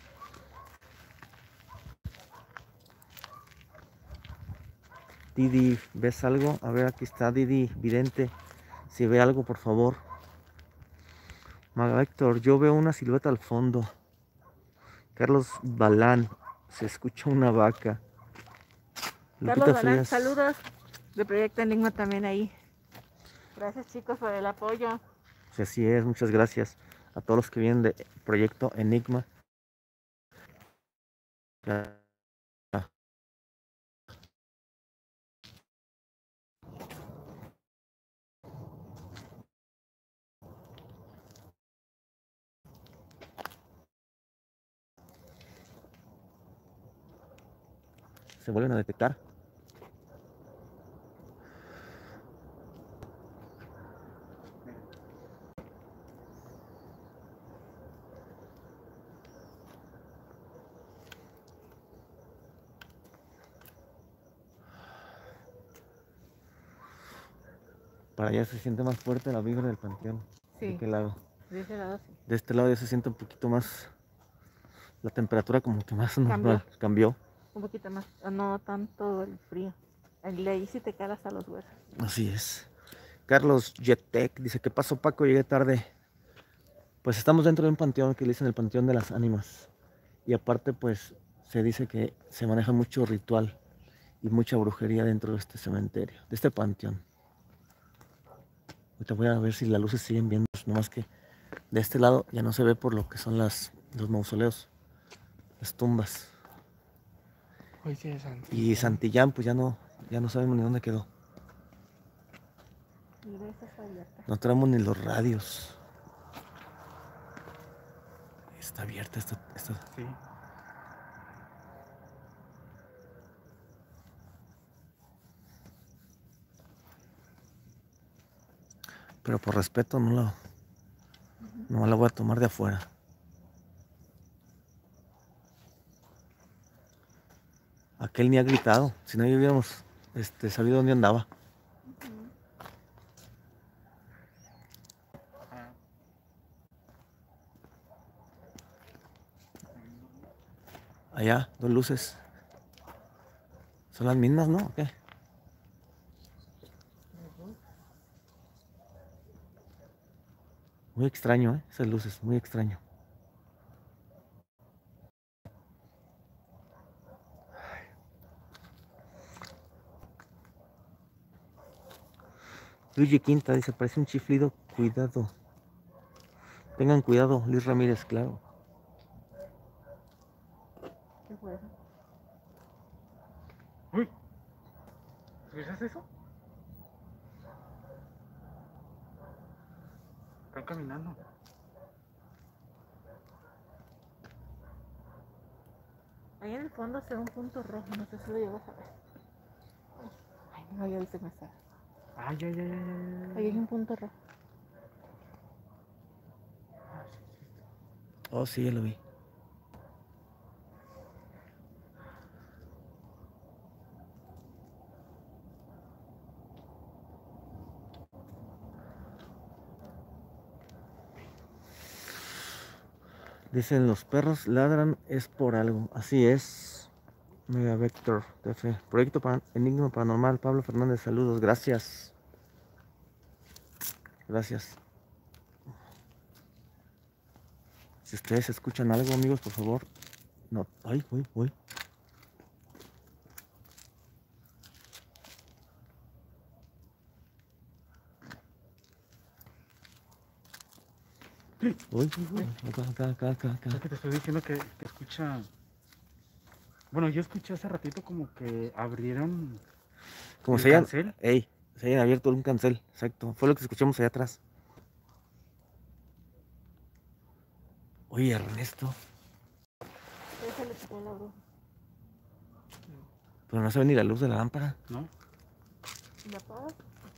Didi, ¿ves algo? A ver, aquí está Didi, vidente. Si ve algo, por favor. Maga Héctor, yo veo una silueta al fondo. Carlos Balán, se escucha una vaca. Carlos Lupita Balán, Frías. saludos de Proyecto Enigma también ahí. Gracias chicos por el apoyo. Sí, así es, muchas gracias a todos los que vienen de Proyecto Enigma. Ya. Se vuelven a detectar. Para allá se siente más fuerte la vibra del panteón. Sí. ¿De qué lado? De ese lado sí. De este lado ya se siente un poquito más. La temperatura como que más normal. Cambió. Un poquito más, no tanto el frío. El ahí sí te cae hasta los huesos. Así es. Carlos Jettec dice: ¿qué pasó, Paco? Llegué tarde. Pues estamos dentro de un panteón que le dicen el Panteón de las Ánimas. Y aparte, pues se dice que se maneja mucho ritual y mucha brujería dentro de este cementerio, de este panteón. Ahorita voy a ver si las luces siguen viendo, nomás que de este lado ya no se ve por lo que son los mausoleos, las tumbas. Oye, Santillán. Y Santillán, pues ya no sabemos ni dónde quedó. Mira, esa está abierta. No traemos ni los radios. Está abierta esta. Sí. Pero por respeto no la voy a tomar de afuera. Aquel ni ha gritado, si no hubiéramos sabido dónde andaba. Allá, dos luces. ¿Son las mismas, no? ¿O qué? Muy extraño, ¿eh? Esas luces, muy extraño. Luigi Quinta dice: parece un chiflido, cuidado. Tengan cuidado, Luis Ramírez, claro. ¿Qué fue eso? Uy. ¿Escuchas eso? Están caminando. Ahí en el fondo se ve un punto rojo, no sé si lo llevas a ver. Ay, no, ya viste que está. Ay, ay, ay, ay, ay. Ahí hay un punto rojo. Oh, sí, ya lo vi. Dicen los perros ladran es por algo. Así es. Mega Vector TF. Proyecto Enigma Paranormal. Pablo Fernández, saludos. Gracias. Gracias. Si ustedes escuchan algo, amigos, por favor. No. Ay, uy. Uy. Acá. Es que te estoy diciendo que escucha. Bueno, yo escuché hace ratito como que abrieron. Como ¿el se hayan. cancel? Ey, se hayan abierto un cancel. Exacto. Fue lo que escuchamos allá atrás. Oye, Ernesto. Pero no se ve ni la luz de la lámpara. ¿No? ¿La apagas?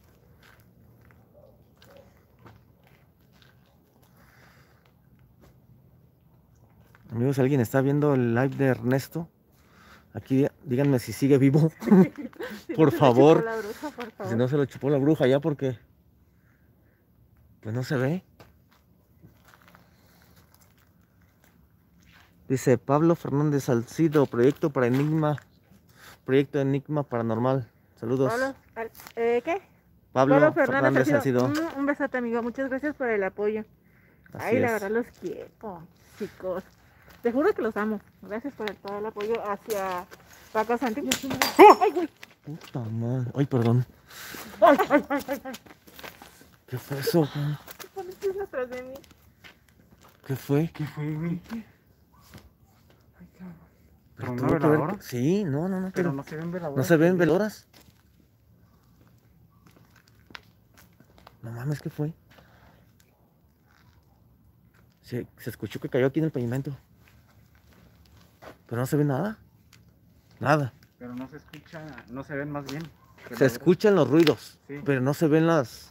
Amigos, si alguien está viendo el live de Ernesto, aquí díganme si sigue vivo. Por favor. Si no se lo chupó la bruja ya porque pues no se ve. Dice Pablo Fernández Salcido, proyecto Enigma Paranormal. Saludos. ¿Qué? Pablo Fernández Salcido. Un besote, amigo. Muchas gracias por el apoyo. Así la es. verdad los quiero, chicos. Te juro que los amo. Gracias por todo el apoyo hacia Paco Santín. ¡Ay, güey! Puta madre. Ay, perdón. ¡Ay! ¿Qué fue eso? ¿Qué pones atrás de mí? ¿Qué fue? ¿Qué fue, güey? Ay, cabrón. ¿Pero Tuvo una que ver veladora? que- Sí, no. Pero Pero no se ven veladoras. ¿no se ven veloras? No mames, ¿qué fue? Se escuchó que cayó aquí en el pavimento. Pero no se ve nada. Nada. Pero no se escucha, no se ven más bien. Se escuchan los ruidos, Sí. pero no se ven las...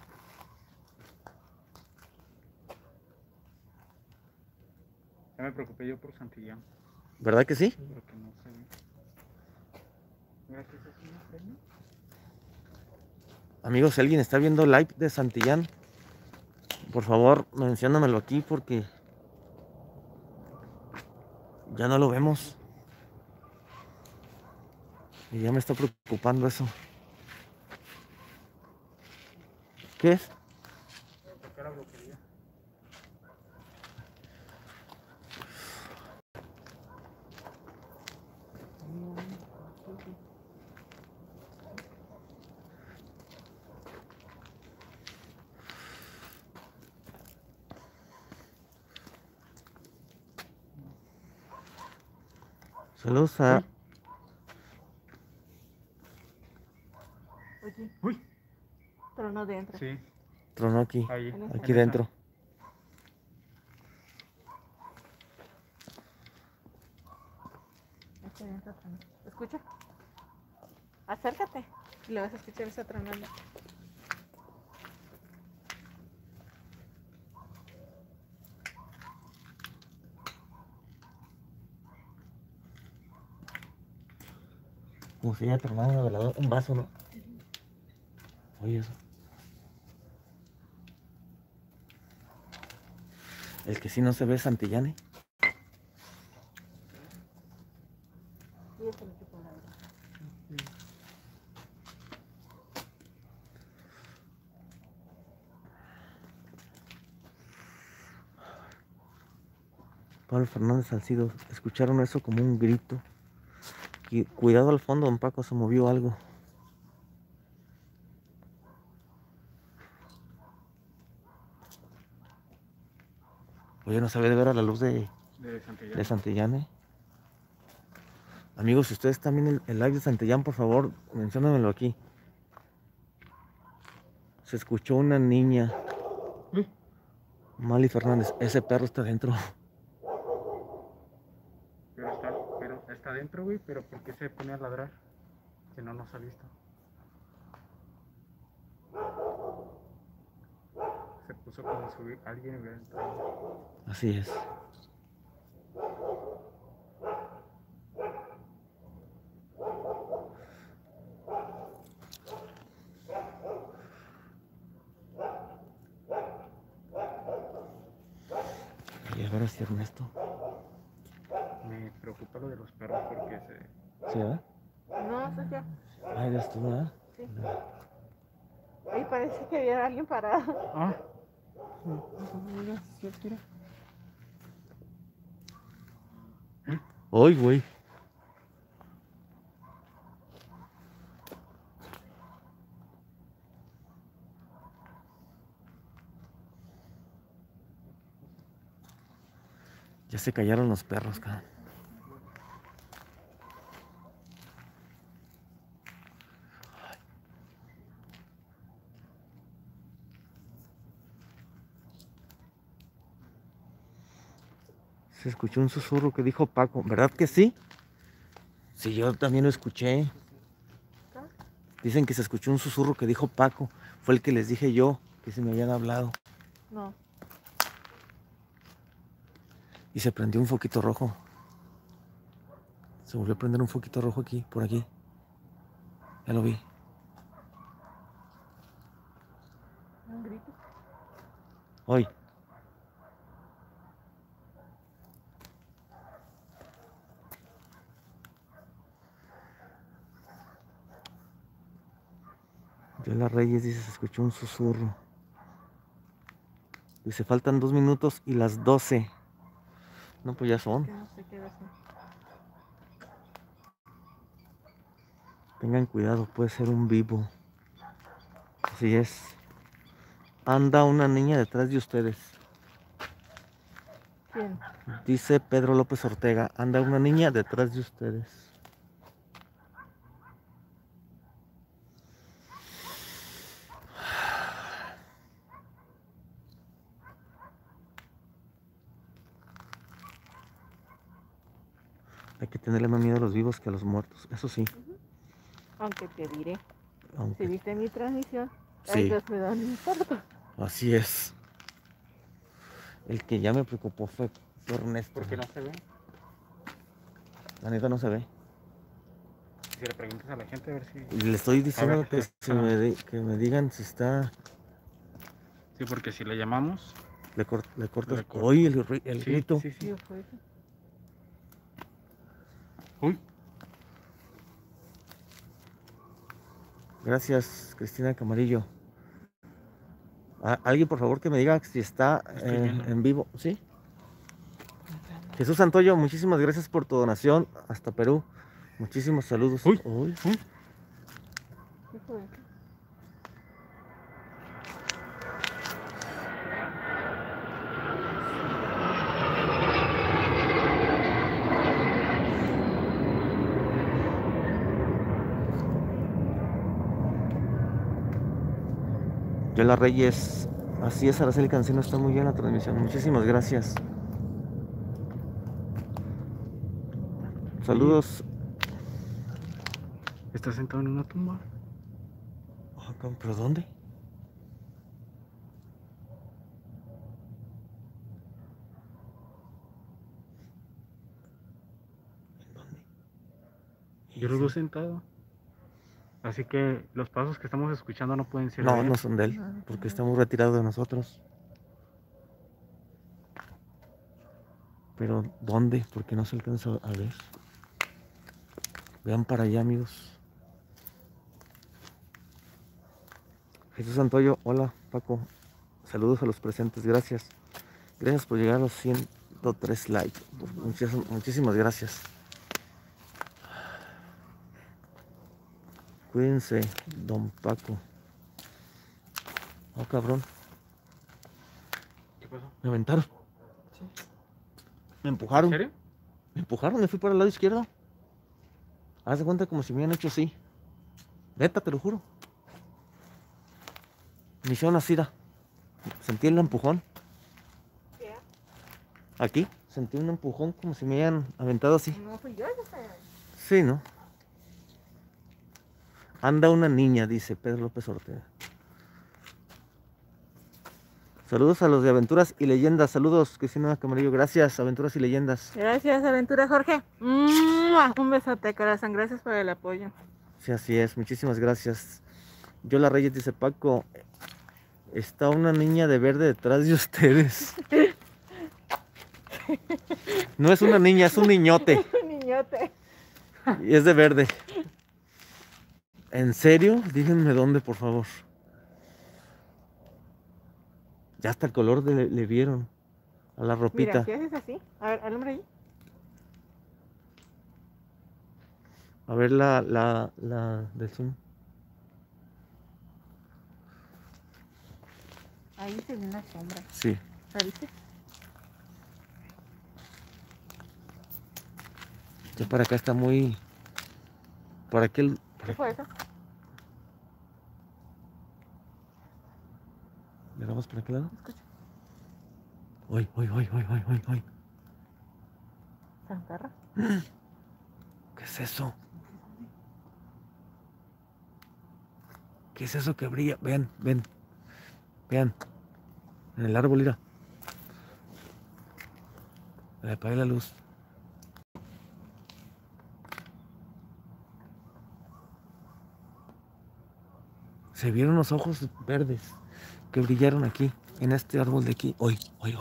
Ya me preocupé yo por Santillán. ¿Verdad que sí? Porque no se ve. Mira que eso es una premio. Amigos, si alguien está viendo live de Santillán, por favor, menciónamelo aquí porque ya no lo vemos. Y ya me está preocupando eso. ¿Qué es? Porque era brujería. Saludos a... Oye, Uy. trono dentro. Sí, Tronó aquí, ahí. aquí dentro. Aquí dentro trono. ¿Escucha? Acércate y le vas a escuchar esa tronada. Como si ya tronado una veladora, un vaso, ¿no? Oye eso. El que sí no se ve es Santillán, ¿eh? Sí, eso lo chupo la verdad. Pablo Fernández Salcido, escucharon eso como un grito. Y cuidado al fondo, don Paco, se movió algo. Oye, no sabía de ver a la luz de Santillán. Santillán, ¿eh? Amigos, si ustedes están viendo el live de Santillán, por favor, menciónamelo aquí. Se escuchó una niña. Mali Fernández, ese perro está dentro. Pero está dentro, güey, pero ¿por qué se pone a ladrar? Que no nos ha visto. Se puso como si alguien hubiera entrado. Así es. Y a ver si Ernesto. Me preocupa lo de los perros porque se... ¿Sí, verdad? No, eso ya. Ay, eres tú, ¿verdad? Sí. Ahí parece que había alguien parado. Ah. Ay, güey. Ya se callaron los perros, cara. Se escuchó un susurro que dijo Paco, ¿verdad que sí? Sí, yo también lo escuché. Dicen que se escuchó un susurro que dijo Paco. Fue el que les dije yo, que se me habían hablado. No. Y se prendió un foquito rojo. Se volvió a prender un foquito rojo aquí, por aquí. Ya lo vi. Un grito. Hoy. Yola Reyes dice, se escuchó un susurro. Dice, faltan 2 minutos y las 12. No, pues ya son. Que no sé qué va a hacer. Tengan cuidado, puede ser un vivo. Así es. Anda una niña detrás de ustedes. ¿Quién? Dice Pedro López Ortega, anda una niña detrás de ustedes. Hay que tenerle más miedo a los vivos que a los muertos, eso sí. Aunque te diré, Aunque, si viste mi transmisión, sí, ellos me dan un infarto. así es. El que ya me preocupó fue Ernesto. Porque no se ve. La neta no se ve. Si le preguntas a la gente a ver si... Y le estoy diciendo ver, que me digan si está... Sí, porque si le llamamos... Le corto. Le corto. Oye, el Sí, grito. sí, sí. Sí, fue eso. Uy. Gracias, Cristina Camarillo. Alguien, por favor, que me diga si está Estoy viendo. en vivo. ¿Sí? Jesús Santoyo, muchísimas gracias por tu donación hasta Perú. Muchísimos saludos. Uy. Uy. ¿Qué fue eso? Yola Reyes, así es, Araceli Cancino, está muy bien la transmisión. Muchísimas gracias. Saludos. ¿Está sentado en una tumba? ¿Pero dónde? ¿En dónde? Yo lo veo sentado. Así que los pasos que estamos escuchando no pueden ser No, de él. no son de él, porque está muy retirado de nosotros. Pero ¿dónde? Porque no se alcanza a ver. Vean para allá, amigos. Jesús Santoyo, hola Paco. Saludos a los presentes, gracias. Gracias por llegar a los 103 likes. Muchísimas gracias. Cuídense, don Paco. Oh, cabrón. ¿Qué pasó? Me aventaron. Me empujaron. ¿En serio? Me empujaron, me fui para el lado izquierdo. Haz de cuenta como si me hubieran hecho así. Neta, te lo juro. Me hicieron así, da. Sentí el empujón. ¿Qué? Aquí, sentí un empujón como si me hubieran aventado así. No fui yo, yo sé. Sí, ¿no? Anda una niña, dice Pedro López Ortega. Saludos a los de Aventuras y Leyendas. Saludos, Cristina Camarillo. Gracias, Aventuras y Leyendas. Gracias, Aventura Jorge. Un besote, corazón. Gracias por el apoyo. Sí, así es. Muchísimas gracias. Yola Reyes dice, Paco, está una niña de verde detrás de ustedes. No es una niña, es un niñote. Un niñote. Y es de verde. ¿En serio? Díganme dónde, por favor. Ya hasta el color le vieron a la ropita. Mira, si haces así, a ver, alumbra ahí. A ver la del zoom. Ahí se ve una sombra. Sí. ¿La viste? Ya para acá está muy... Por aquel... ¿Qué fue eso? ¿Le damos por aquel lado? Escucha. Uy. ¿Santarra? ¿Qué es eso? ¿Qué es eso que brilla? Vean. En el árbol, mira. Le apagué la luz. Se vieron los ojos verdes que brillaron aquí, en este árbol de aquí. Hoy.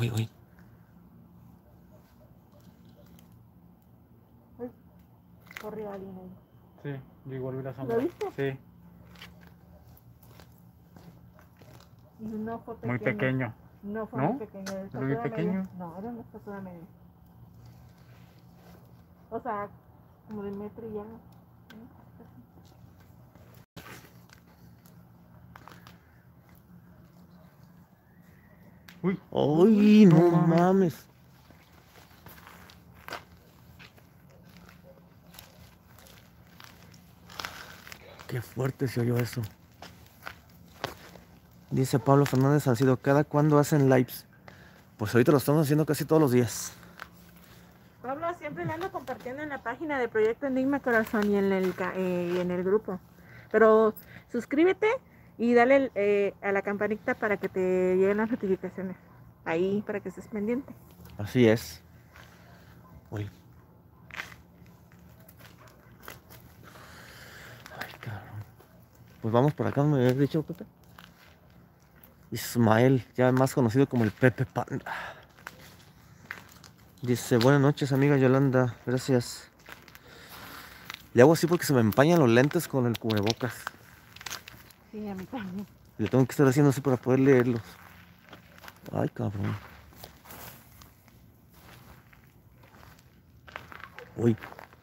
Corrió alguien ahí. Sí, yo igual vi la sombra. ¿Lo viste? Sí, Y no fue pequeño. muy pequeño. No fue ¿No? muy pequeño. De ¿Lo vi estatura pequeño? media. No, era una estatura media. O sea, como de metro y ya. Uy, ¡Uy, no mames! Qué fuerte se oyó eso. Dice Pablo Fernández Salcido, ¿cada cuándo hacen lives? Pues ahorita lo estamos haciendo casi todos los días. Pablo, siempre le ando compartiendo en la página de Proyecto Enigma Corazón y en el grupo. Pero suscríbete y dale a la campanita para que te lleguen las notificaciones. Ahí, para que estés pendiente. Así es. Uy. Ay, cabrón. Pues vamos por acá, ¿me habías dicho, Pepe? Ismael, ya más conocido como el Pepe Panda. Dice, buenas noches, amiga Yolanda. Gracias. Le hago así porque se me empañan los lentes con el cubrebocas. Sí, a mí también. Le tengo que estar haciendo así para poder leerlos. Ay, cabrón. Uy.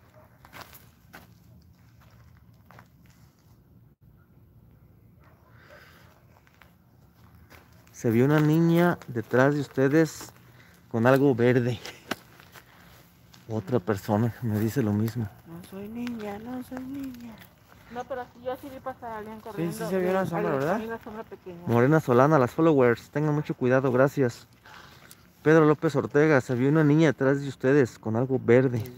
Se vio una niña detrás de ustedes con algo verde. Otra persona me dice lo mismo. No soy niña. No, pero yo sí vi pasar a alguien corriendo. sí se vio la sombra, ¿verdad? Hay una sombra pequeña. Morena Solana, las followers, tengan mucho cuidado, gracias. Pedro López Ortega, se vio una niña detrás de ustedes con algo verde. sí.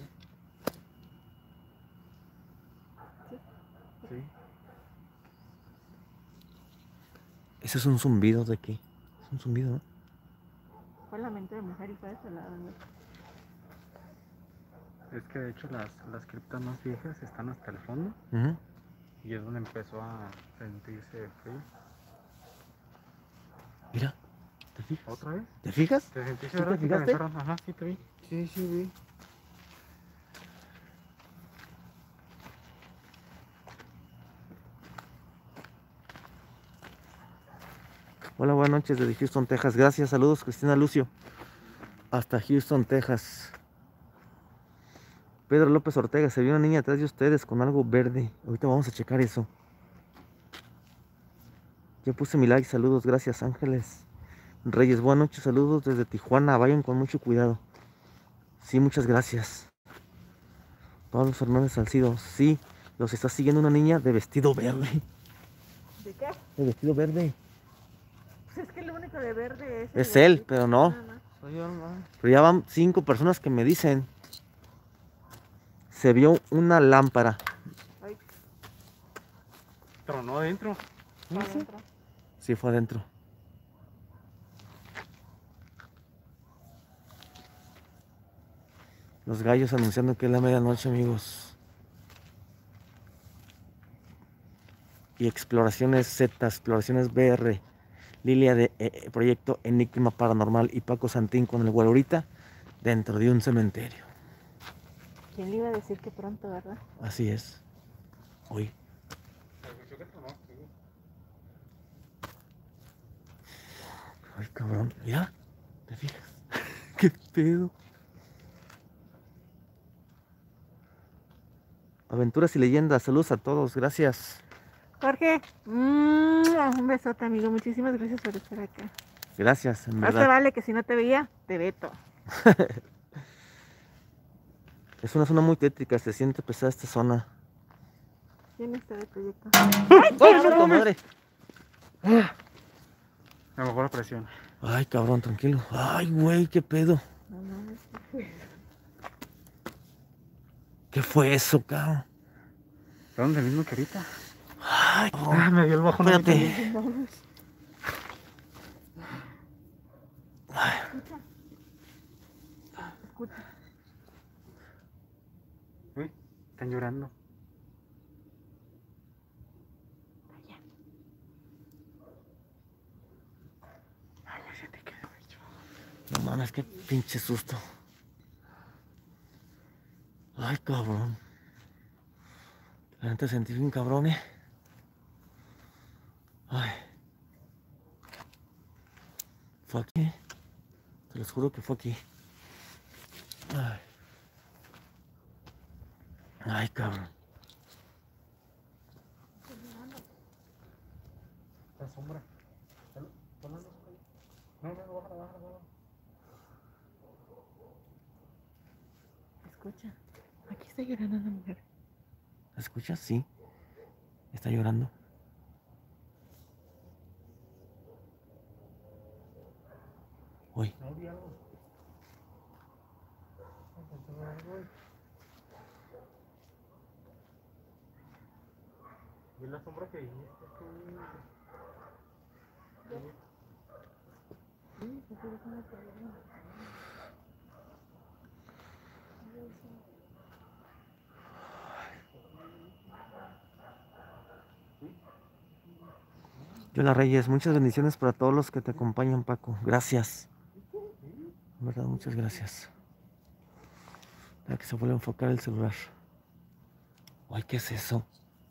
Ese es un zumbido de qué? Es un zumbido, ¿no? Fue la mente de mujer y fue de ese lado, ¿no? Es que de hecho las criptas más viejas están hasta el fondo Ujú. y es donde empezó a sentirse frío. Mira, ¿te fijas? ¿Otra vez? ¿Te fijas? ¿Te sentiste, ¿Sí verdad? te que fijaste? aventaron? Ajá, sí te vi. Sí, vi. Hola, buenas noches desde Houston, Texas. Gracias, saludos, Cristina Lucio. Hasta Houston, Texas. Pedro López Ortega, se vio una niña atrás de ustedes con algo verde. Ahorita vamos a checar eso. Ya puse mi like, saludos, gracias, Ángeles. Reyes, buenas noches, saludos desde Tijuana. Vayan con mucho cuidado. Sí, muchas gracias. Pablo Fernández Salcido, sí, los está siguiendo una niña de vestido verde. ¿De qué? De vestido verde. Pues es que lo único de verde Es él, pero no. Nada más. Soy yo, hermano. Pero ya van 5 personas que me dicen. Se vio una lámpara. Ay, Tronó adentro. para adentro. Sí, fue adentro. Los gallos anunciando que es la medianoche, amigos. Y Exploraciones Z, Exploraciones BR, Lilia de Proyecto Enigma Paranormal y Paco Santín con el Guarurita dentro de un cementerio. ¿Quién le iba a decir que pronto, verdad? Así es. Hoy. Ay, cabrón. Mira, ¿te fijas? ¿Qué pedo? Aventuras y leyendas. Saludos a todos. Gracias. Jorge, un besote, amigo. Muchísimas gracias por estar acá. Gracias, en Más te verdad. vale que si no te veía, te veto. Es una zona muy tétrica. Se siente pesada esta zona. ¿Quién está de proyecto? ¡Ay, puta madre! Me bajó la presión. Ay, cabrón, tranquilo. Ay, güey, qué pedo. No mames, ¿qué fue? ¿Qué fue eso, cabrón? ¿Dónde mismo que ahorita? Ay, cabrón. Me dio el bajón. Espérate. No mames. Ay, Escucha. Uy, están llorando. Ay, ya siente que no mames, qué pinche susto. Ay, cabrón. La gente sentí bien cabrón, Ay. Fue aquí. Te los juro que fue aquí. Ay. Ay, cabrón. la sombra. No, bájala. Escucha. Aquí está llorando una mujer. ¿Escuchas? Sí. Está llorando. Uy. No vi algo. Vi la sombra que dijiste. Yola Reyes, muchas bendiciones para todos los que te acompañan, Paco. Gracias. En verdad, muchas gracias. Para que se vuelva a enfocar el celular. Ay, ¿qué es eso?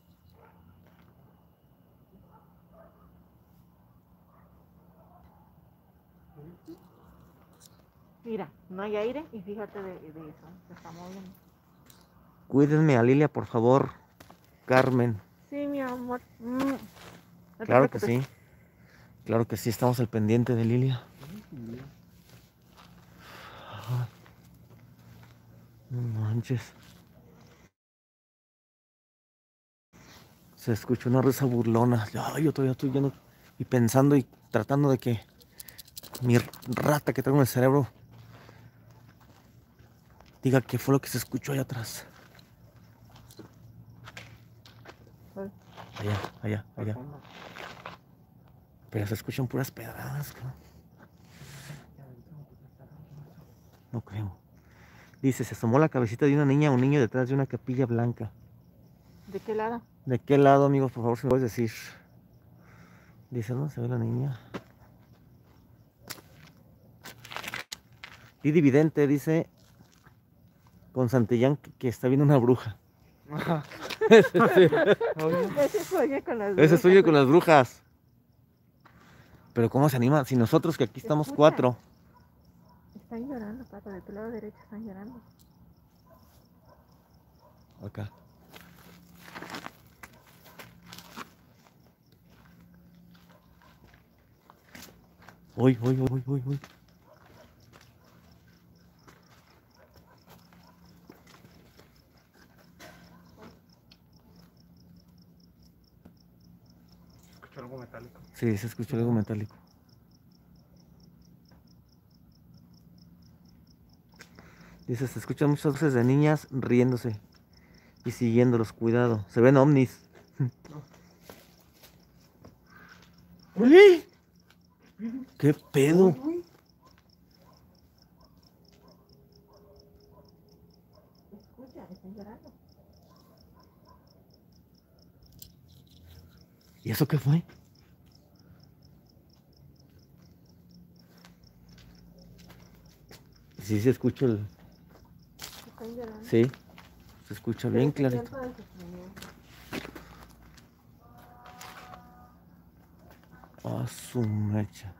Mira, no hay aire y fíjate de eso. Se está moviendo. Cuídenme a Lilia, por favor. Carmen. Sí, mi amor. No te Claro que preocupes. sí. Claro que sí, estamos al pendiente de Lilia. Ajá. No manches. Se escucha una risa burlona. Ay, yo todavía estoy viendo y pensando y tratando de que mi rata que tengo en el cerebro diga qué fue lo que se escuchó allá atrás. Allá. Pero se escuchan puras pedradas, cabrón. No creo. Dice, se asomó la cabecita de una niña o un niño detrás de una capilla blanca. ¿De qué lado? ¿De qué lado, amigos? Por favor, si me puedes decir. Dice, ¿dónde se ve la niña? Didi Vidente dice con Santillán que está viendo una bruja. Ese sueño con las Ese suyo con brujas. las brujas. Pero ¿cómo se anima? Si nosotros que aquí estamos Escucha. 4. Están llorando, papá. De tu lado derecho están llorando. Acá. Uy. Escucho algo metálico. Sí, se escuchó algo metálico. Dice, se escuchan muchas voces de niñas riéndose y siguiéndolos. Cuidado. Se ven ovnis. ¡Uy! ¿Qué pedo? Escucha, están llorando. ¿Y eso qué fue? sí se escucha el... Están llorando. Sí, se escucha bien Pero clarito. tiempo de sufrimiento. A su mecha.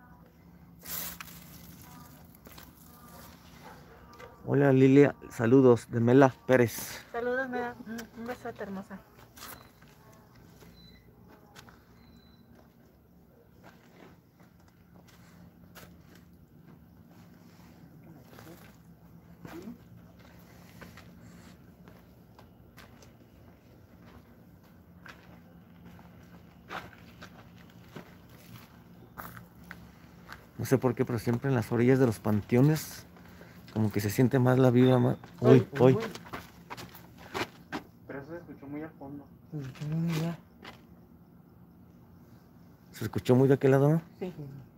Hola Lilia, saludos de Mela Pérez. Saludos, me da un besote, hermosa. No sé por qué, pero siempre en las orillas de los panteones como que se siente más la vibra más. Uy, uy. Pero eso se escuchó muy al fondo. ¿Se escuchó muy de aquel lado, no? Sí.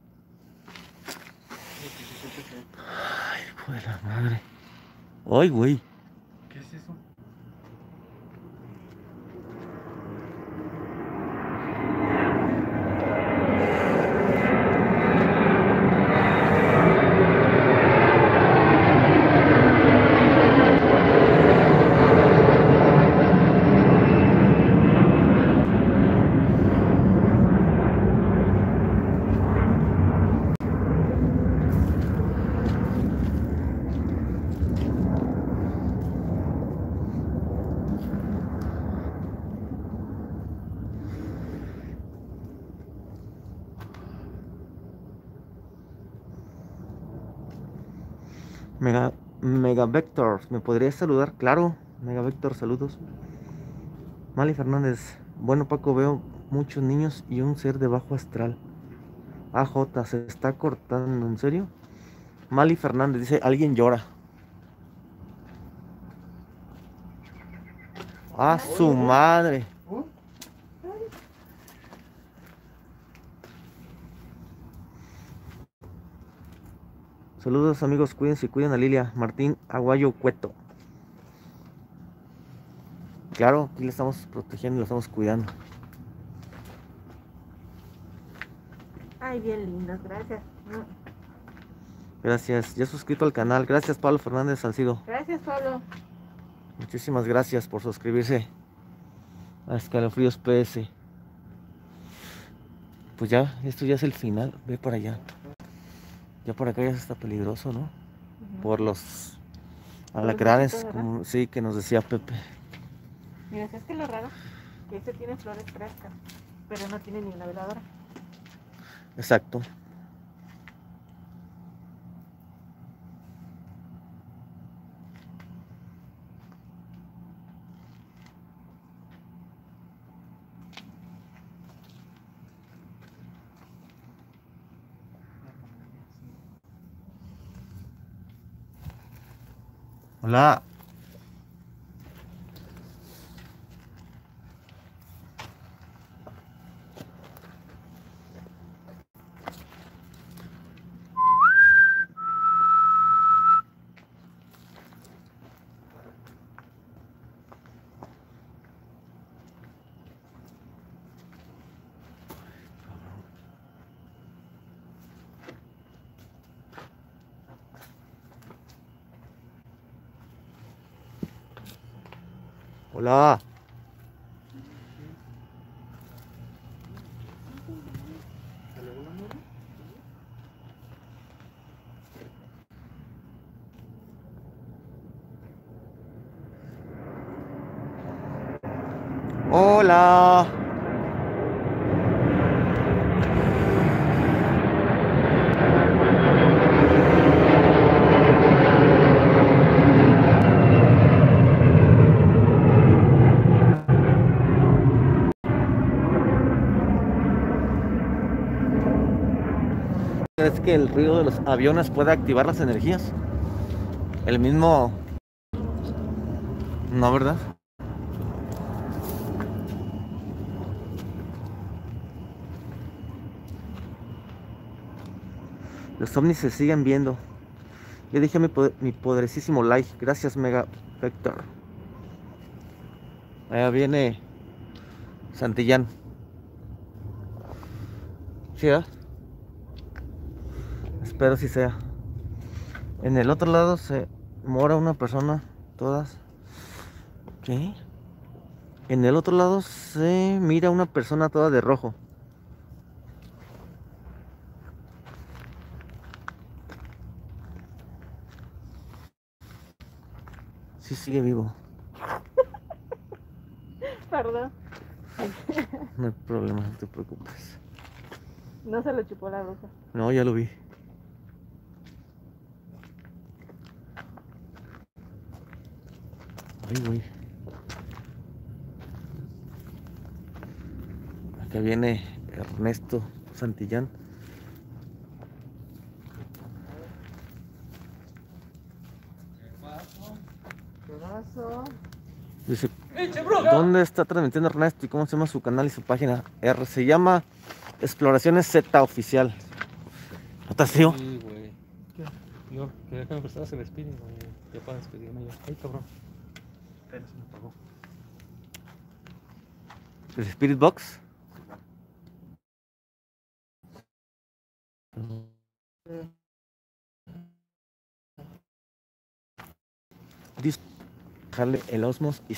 Ay, hijo de la madre. Ay, güey. ¿Qué es eso? Mega Vector, ¿me podrías saludar? Claro, Mega Vector, saludos. Mali Fernández, bueno Paco, veo muchos niños y un ser de bajo astral. AJ, se está cortando, ¿en serio? Mali Fernández dice, alguien llora. ¡Ah, su madre! Saludos amigos, cuídense y cuiden a Lilia. Martín Aguayo Cueto. Claro, aquí le estamos protegiendo y lo estamos cuidando. Ay, bien lindos, gracias. Gracias, ya suscrito al canal. Gracias Pablo Fernández Salcido. Gracias, Pablo. Muchísimas gracias por suscribirse a Escalofríos PS. Pues ya, esto ya es el final. Ve para allá. Ya por acá ya está peligroso, ¿no? Por los alacranes, bichitos, ¿verdad? como sí que nos decía Pepe. Mira, ¿sabes qué es lo raro? Que este tiene flores frescas, pero no tiene ni una veladora. Exacto. Hola. Hola. Hola. ¿Crees que el ruido de los aviones puede activar las energías? El mismo... No, ¿verdad? Los ovnis se siguen viendo. Ya dejé mi poderosísimo like. Gracias, Mega Vector. Allá viene Santillán. ¿Sí, verdad? Espero si sea. En el otro lado se mora una persona, todas. ¿Qué? En el otro lado se mira una persona toda de rojo. Sí sigue vivo. Perdón. No hay problema, no te preocupes. No se lo chupó la bruja. No, ya lo vi. Ay, güey. Acá viene Ernesto Santillán. ¿Qué pasó? Dice, ¿dónde está transmitiendo Ernesto y cómo se llama su canal y su página? Se llama Exploraciones Z Oficial. ¿No estás frío? Sí, güey. ¿Qué? No, quería que me prestaras el Spirit, güey. Ya para despedirme ya. Ay, cabrón. Se me apagó. ¿El Spirit Box? Dejarle el Osmos y...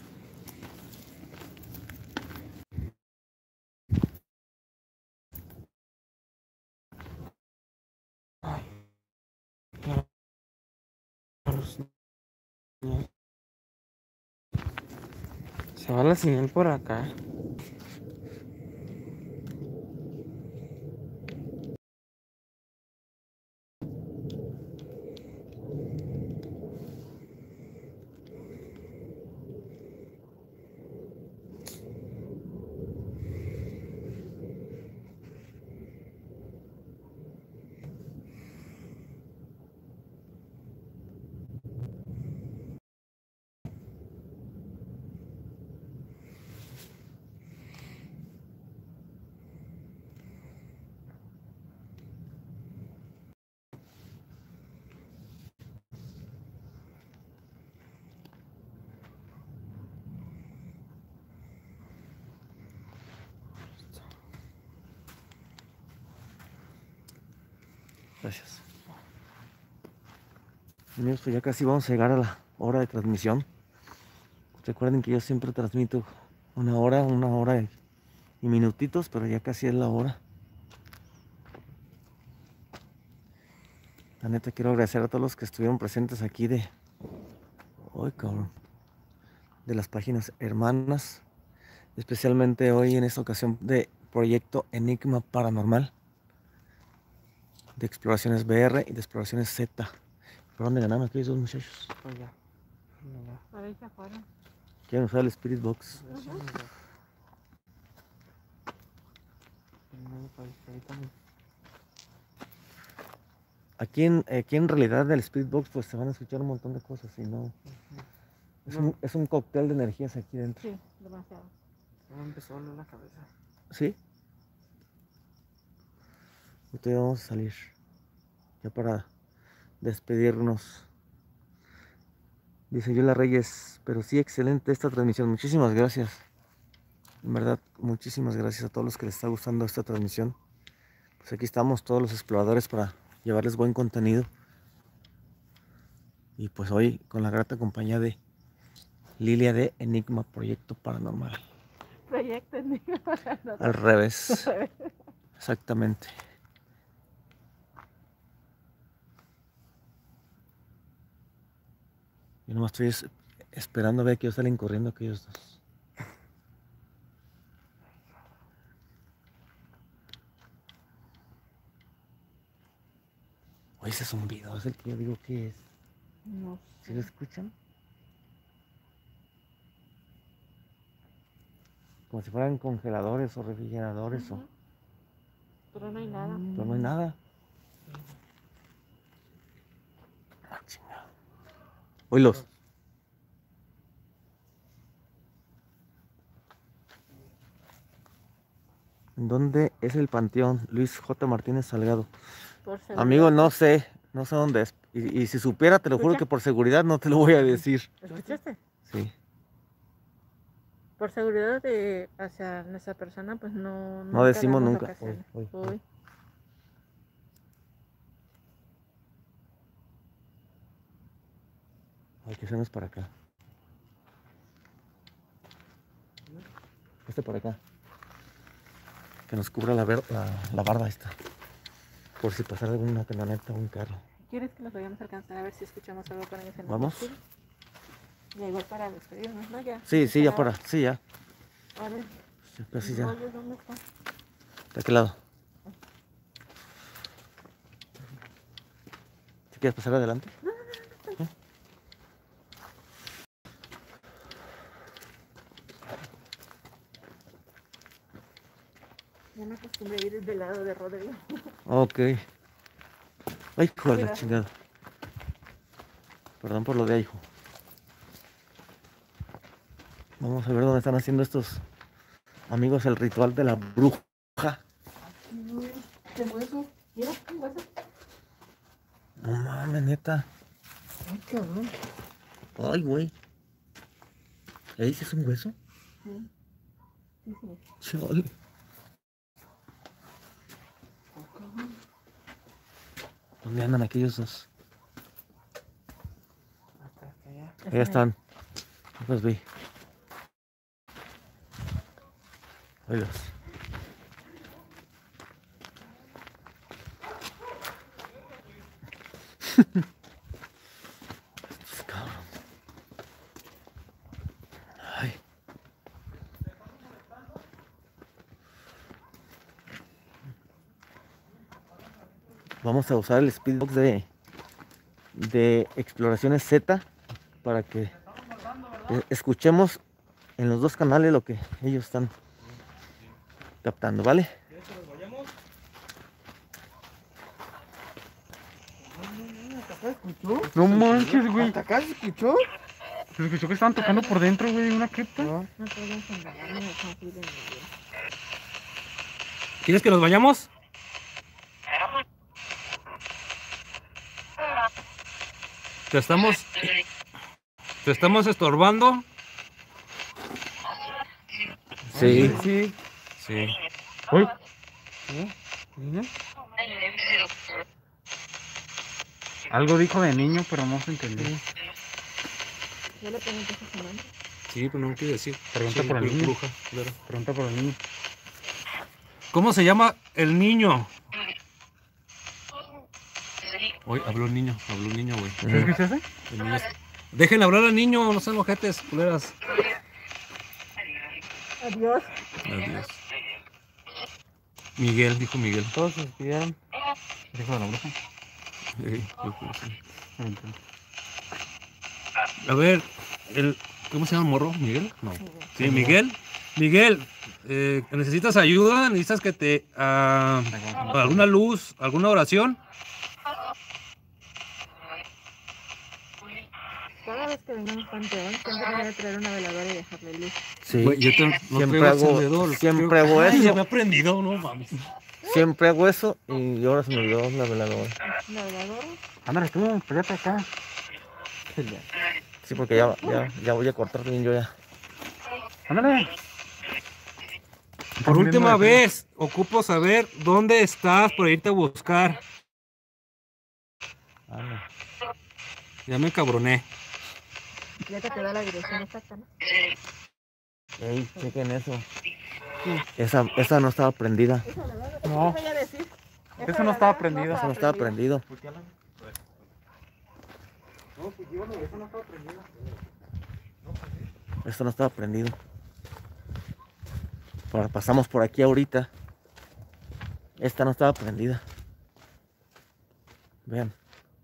Se va la señal por acá. Gracias. Amigos, pues ya casi vamos a llegar a la hora de transmisión. Recuerden que yo siempre transmito una hora y minutitos, pero ya casi es la hora. La neta quiero agradecer a todos los que estuvieron presentes aquí de... ¡Ay, cabrón! De las páginas hermanas. Especialmente hoy en esta ocasión de Proyecto Enigma Paranormal. De Exploraciones BR y de Exploraciones Z. ¿Por dónde ganaron aquellos dos muchachos? Pues ya. No, Por ahí se fueron. Quieren usar el Spirit Box. ya. No, pues, ahorita no. Aquí en realidad del Spirit Box pues se van a escuchar un montón de cosas y no... Es un cóctel de energías aquí dentro. Sí, demasiado. Me empezó a doler la cabeza. ¿Sí? Ahorita ya vamos a salir. Ya para despedirnos. Dice Yola Reyes, pero sí, excelente esta transmisión. Muchísimas gracias. En verdad, muchísimas gracias a todos los que les está gustando esta transmisión. Pues aquí estamos todos los exploradores para llevarles buen contenido. Y pues hoy con la grata compañía de Lilia de Enigma Proyecto Paranormal. Proyecto Enigma. Al revés. Exactamente. Yo nomás estoy esperando a ver que ellos salen corriendo aquellos dos. Oye, ese zumbido es el que yo digo que es. No ¿Sí sé. lo escuchan? Como si fueran congeladores o refrigeradores o... Pero no hay nada. Pero no hay nada. Ah, chingado. Oílos. ¿En dónde es el panteón? Luis J. Martínez Salgado. Por seguridad. Amigo, no sé dónde es. Y si supiera, te lo juro ¿Escucha? que por seguridad no te lo voy a decir. ¿Escuchaste? Sí. Por seguridad de hacia nuestra persona, pues No decimos damos nunca. locaciones. Uy. Uy. Hay que hacernos para acá. Para acá. Que nos cubra la barda esta. Por si pasara alguna camioneta o un carro. ¿Quieres que los vayamos a alcanzar a ver si escuchamos algo con ellos en el ¿Vamos? vehículo? Ya igual para despedirnos, ¿no? Ya. Sí, ya para. Sí, ya. A ver. Sí, ya. Oye, ¿dónde está? ¿De qué lado? ¿Si quieres pasar adelante? ¿Eh? Ya me acostumbré a ir del lado de Rodrigo. Ok. Ay, hijo de la chingada. Perdón por lo de ahí, hijo. Vamos a ver dónde están haciendo estos amigos el ritual de la bruja. ¿Qué hueso? Mira, ¿qué hueso? No mames, neta. Ay, cabrón. Ay, güey. ¿Le dices un hueso? Sí. Sí, sí. Chale. ¿Dónde andan aquellos dos? Allá están. Los vi. Oilos. Estos cabrones. Ay. Vamos a usar el Speedbox de Exploraciones Z para que escuchemos en los dos canales lo que ellos están captando, ¿vale? ¿Quieres que nos vayamos? No manches, güey. ¿Hasta acá se escuchó? Se escuchó que estaban tocando por dentro, güey, una cripta. No. No podemos engañarme, me confío en ellos. ¿Quieres que nos vayamos? Te estamos estorbando. Sí. Sí. Sí. Uy, Mira. algo dijo de niño, pero no se entendió. ¿Ya le pregunté a su semana? Sí, pero no quiere decir. Pregunta por el niño. bruja, claro. Pregunta por el niño. ¿Cómo se llama el niño? Hoy habló el niño, güey. ¿Sabes qué se hace? El niño es- Dejen hablar al niño, no sean ojetes, culeras. Adiós. Adiós. Miguel, dijo Miguel. Todos se despidieron. Dijo de la bruja. Sí, dijo, sí. Entiendo. A ver, ¿cómo se llama el morro? ¿Miguel? No. Sí, Miguel. Miguel, ¿necesitas ayuda? ¿Necesitas que te... alguna luz, alguna oración? Cada vez que venga a un panteón, siempre voy a traer una veladora y dejarle luz. Sí. Güey, yo no Siempre traigo hago- encendedor, siempre hago Ay, eso. ya me he aprendido, no mames. Siempre hago eso y ahora se me olvidó la veladora. ¿La veladora? Ándale tú, pues ya para acá. Sí, porque ya voy a cortar bien yo ya. Ándale. Por última vez, ocupo saber dónde estás por irte a buscar. Ándale. Ya me cabroné. Ya te quedó la dirección exacta, ¿no? Ey, chequen eso. Esa no estaba prendida. Esa veladora, No. ¿qué voy a decir? Esa Eso no estaba veladora prendido. Eso no estaba prendido. Esto no estaba prendido. Ahora pasamos por aquí ahorita. Esta no estaba prendida. Vean.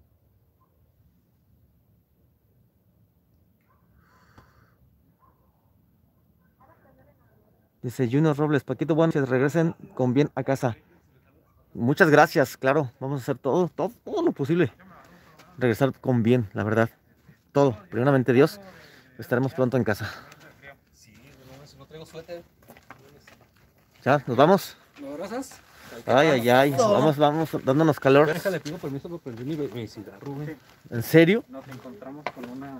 Dice Junior Robles, Paquito, buenas noches, regresen con bien a casa. Muchas gracias, claro, vamos a hacer todo lo posible. Regresar con bien, la verdad. Todo, primeramente Dios, estaremos pronto en casa. Sí, no traigo suéter. ¿Ya? ¿Nos vamos? ¿Me abrazas? Ay, vamos dándonos calor. Déjale, pido permiso para prender mi cigarro, güey. ¿En serio? Nos encontramos con una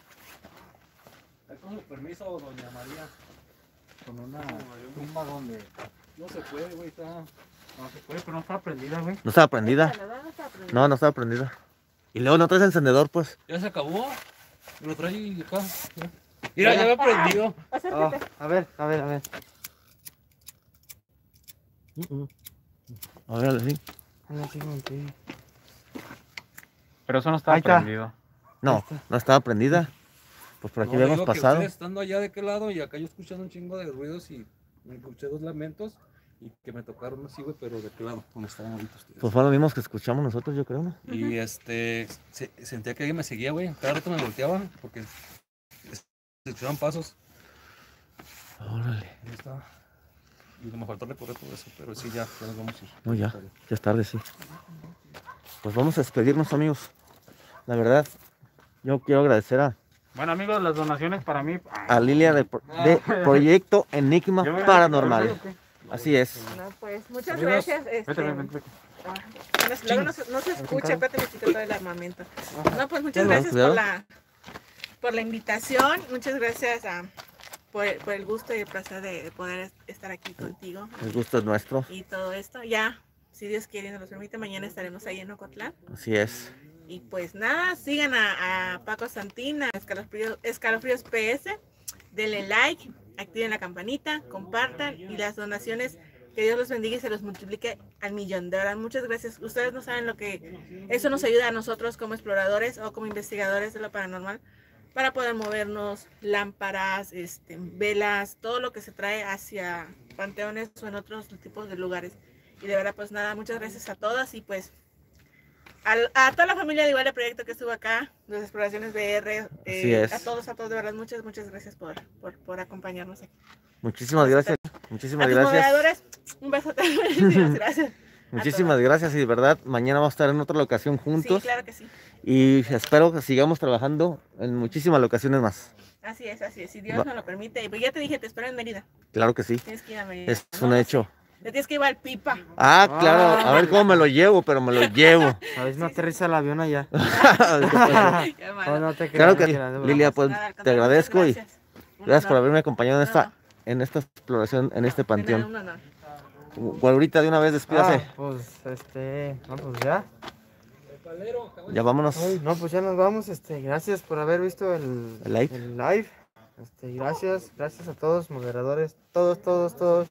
Con permiso, doña María. tumba donde No se puede, güey, está... no se puede, pero no estaba prendida, güey. ¿No estaba prendida? La veladora no estaba prendida. No estaba prendida. Y luego no traes encendedor, pues. ¿Ya se acabó? Me lo trae acá. Mira, ya me he prendido. Acércate. A ver. A ver, sí. Pero eso no estaba Ahí está. prendido. No, no estaba prendida. Pues por aquí No, habíamos digo que pasado. ustedes estando allá de qué lado y acá yo escuchando un chingo de ruidos y me escuché 2 lamentos y que me tocaron así, güey, pero de qué lado, donde estaban ahorita ustedes. Pues fue lo mismo que escuchamos nosotros, yo creo, ¿no? Y sentía que alguien me seguía, güey. Cada rato me volteaba porque se escuchaban pasos. Órale. Ahí estaba. Y me faltó recorrer todo eso, pero sí, ya nos vamos a ir. No, ya es tarde, sí. Pues vamos a despedirnos, amigos. La verdad, yo quiero agradecer Bueno, amigos, las donaciones para mí. a Lilia de Proyecto Enigma ¿Yo voy a- Paranormal. ¿o qué? Así es. No, pues muchas Amigos, gracias. Vete. Luego no se escucha, espérate, me quito todo el armamento. No, pues muchas Cuidado, gracias cuidado. por la invitación. Muchas gracias por el gusto y el placer de poder estar aquí contigo El gusto es nuestro. y todo esto. Ya, si Dios quiere y nos lo permite, mañana estaremos ahí en Ocotlán. Así es. Y pues nada, sigan a Paco Santín, a Escalofríos PS, denle like, activen la campanita, compartan y las donaciones, que Dios los bendiga y se los multiplique al millón. De verdad, muchas gracias. Ustedes no saben lo que eso nos ayuda a nosotros como exploradores o como investigadores de lo paranormal para poder movernos, lámparas, velas, todo lo que se trae hacia panteones o en otros tipos de lugares. Y de verdad, pues nada, muchas gracias a todas y pues a toda la familia de Igual de Proyecto que estuvo acá, las exploraciones VR, Así es. a todos, de verdad, muchas gracias por acompañarnos aquí. Muchísimas gracias. A Muchísimas tus gracias. moderadores, un besote. Muchísimas gracias. Muchísimas gracias y de verdad, mañana vamos a estar en otra locación juntos. Sí, claro que sí. Y espero que sigamos trabajando en muchísimas locaciones más. Así es. Si Dios nos lo permite. Y pues ya te dije, te espero en Mérida. Claro que sí. Tienes que ir a Mérida. Es un hecho. Te tienes que ir al Pipa. Ah, claro. A ver cómo me lo llevo, pero me lo llevo. A ver si no aterriza el avión allá. Qué malo. No, no te Claro creas, que no, no, no. Lilia, pues Nada, al te contrario, agradezco y gracias. Un gracias por honor. haberme acompañado en No, en esta exploración, en este de nada, panteón. un honor. Ahorita de una vez despídase. Pues, no, pues ya. Ya vámonos. Ay, no, pues ya nos vamos. Gracias por haber visto El live. el live. Gracias a todos, moderadores, todos.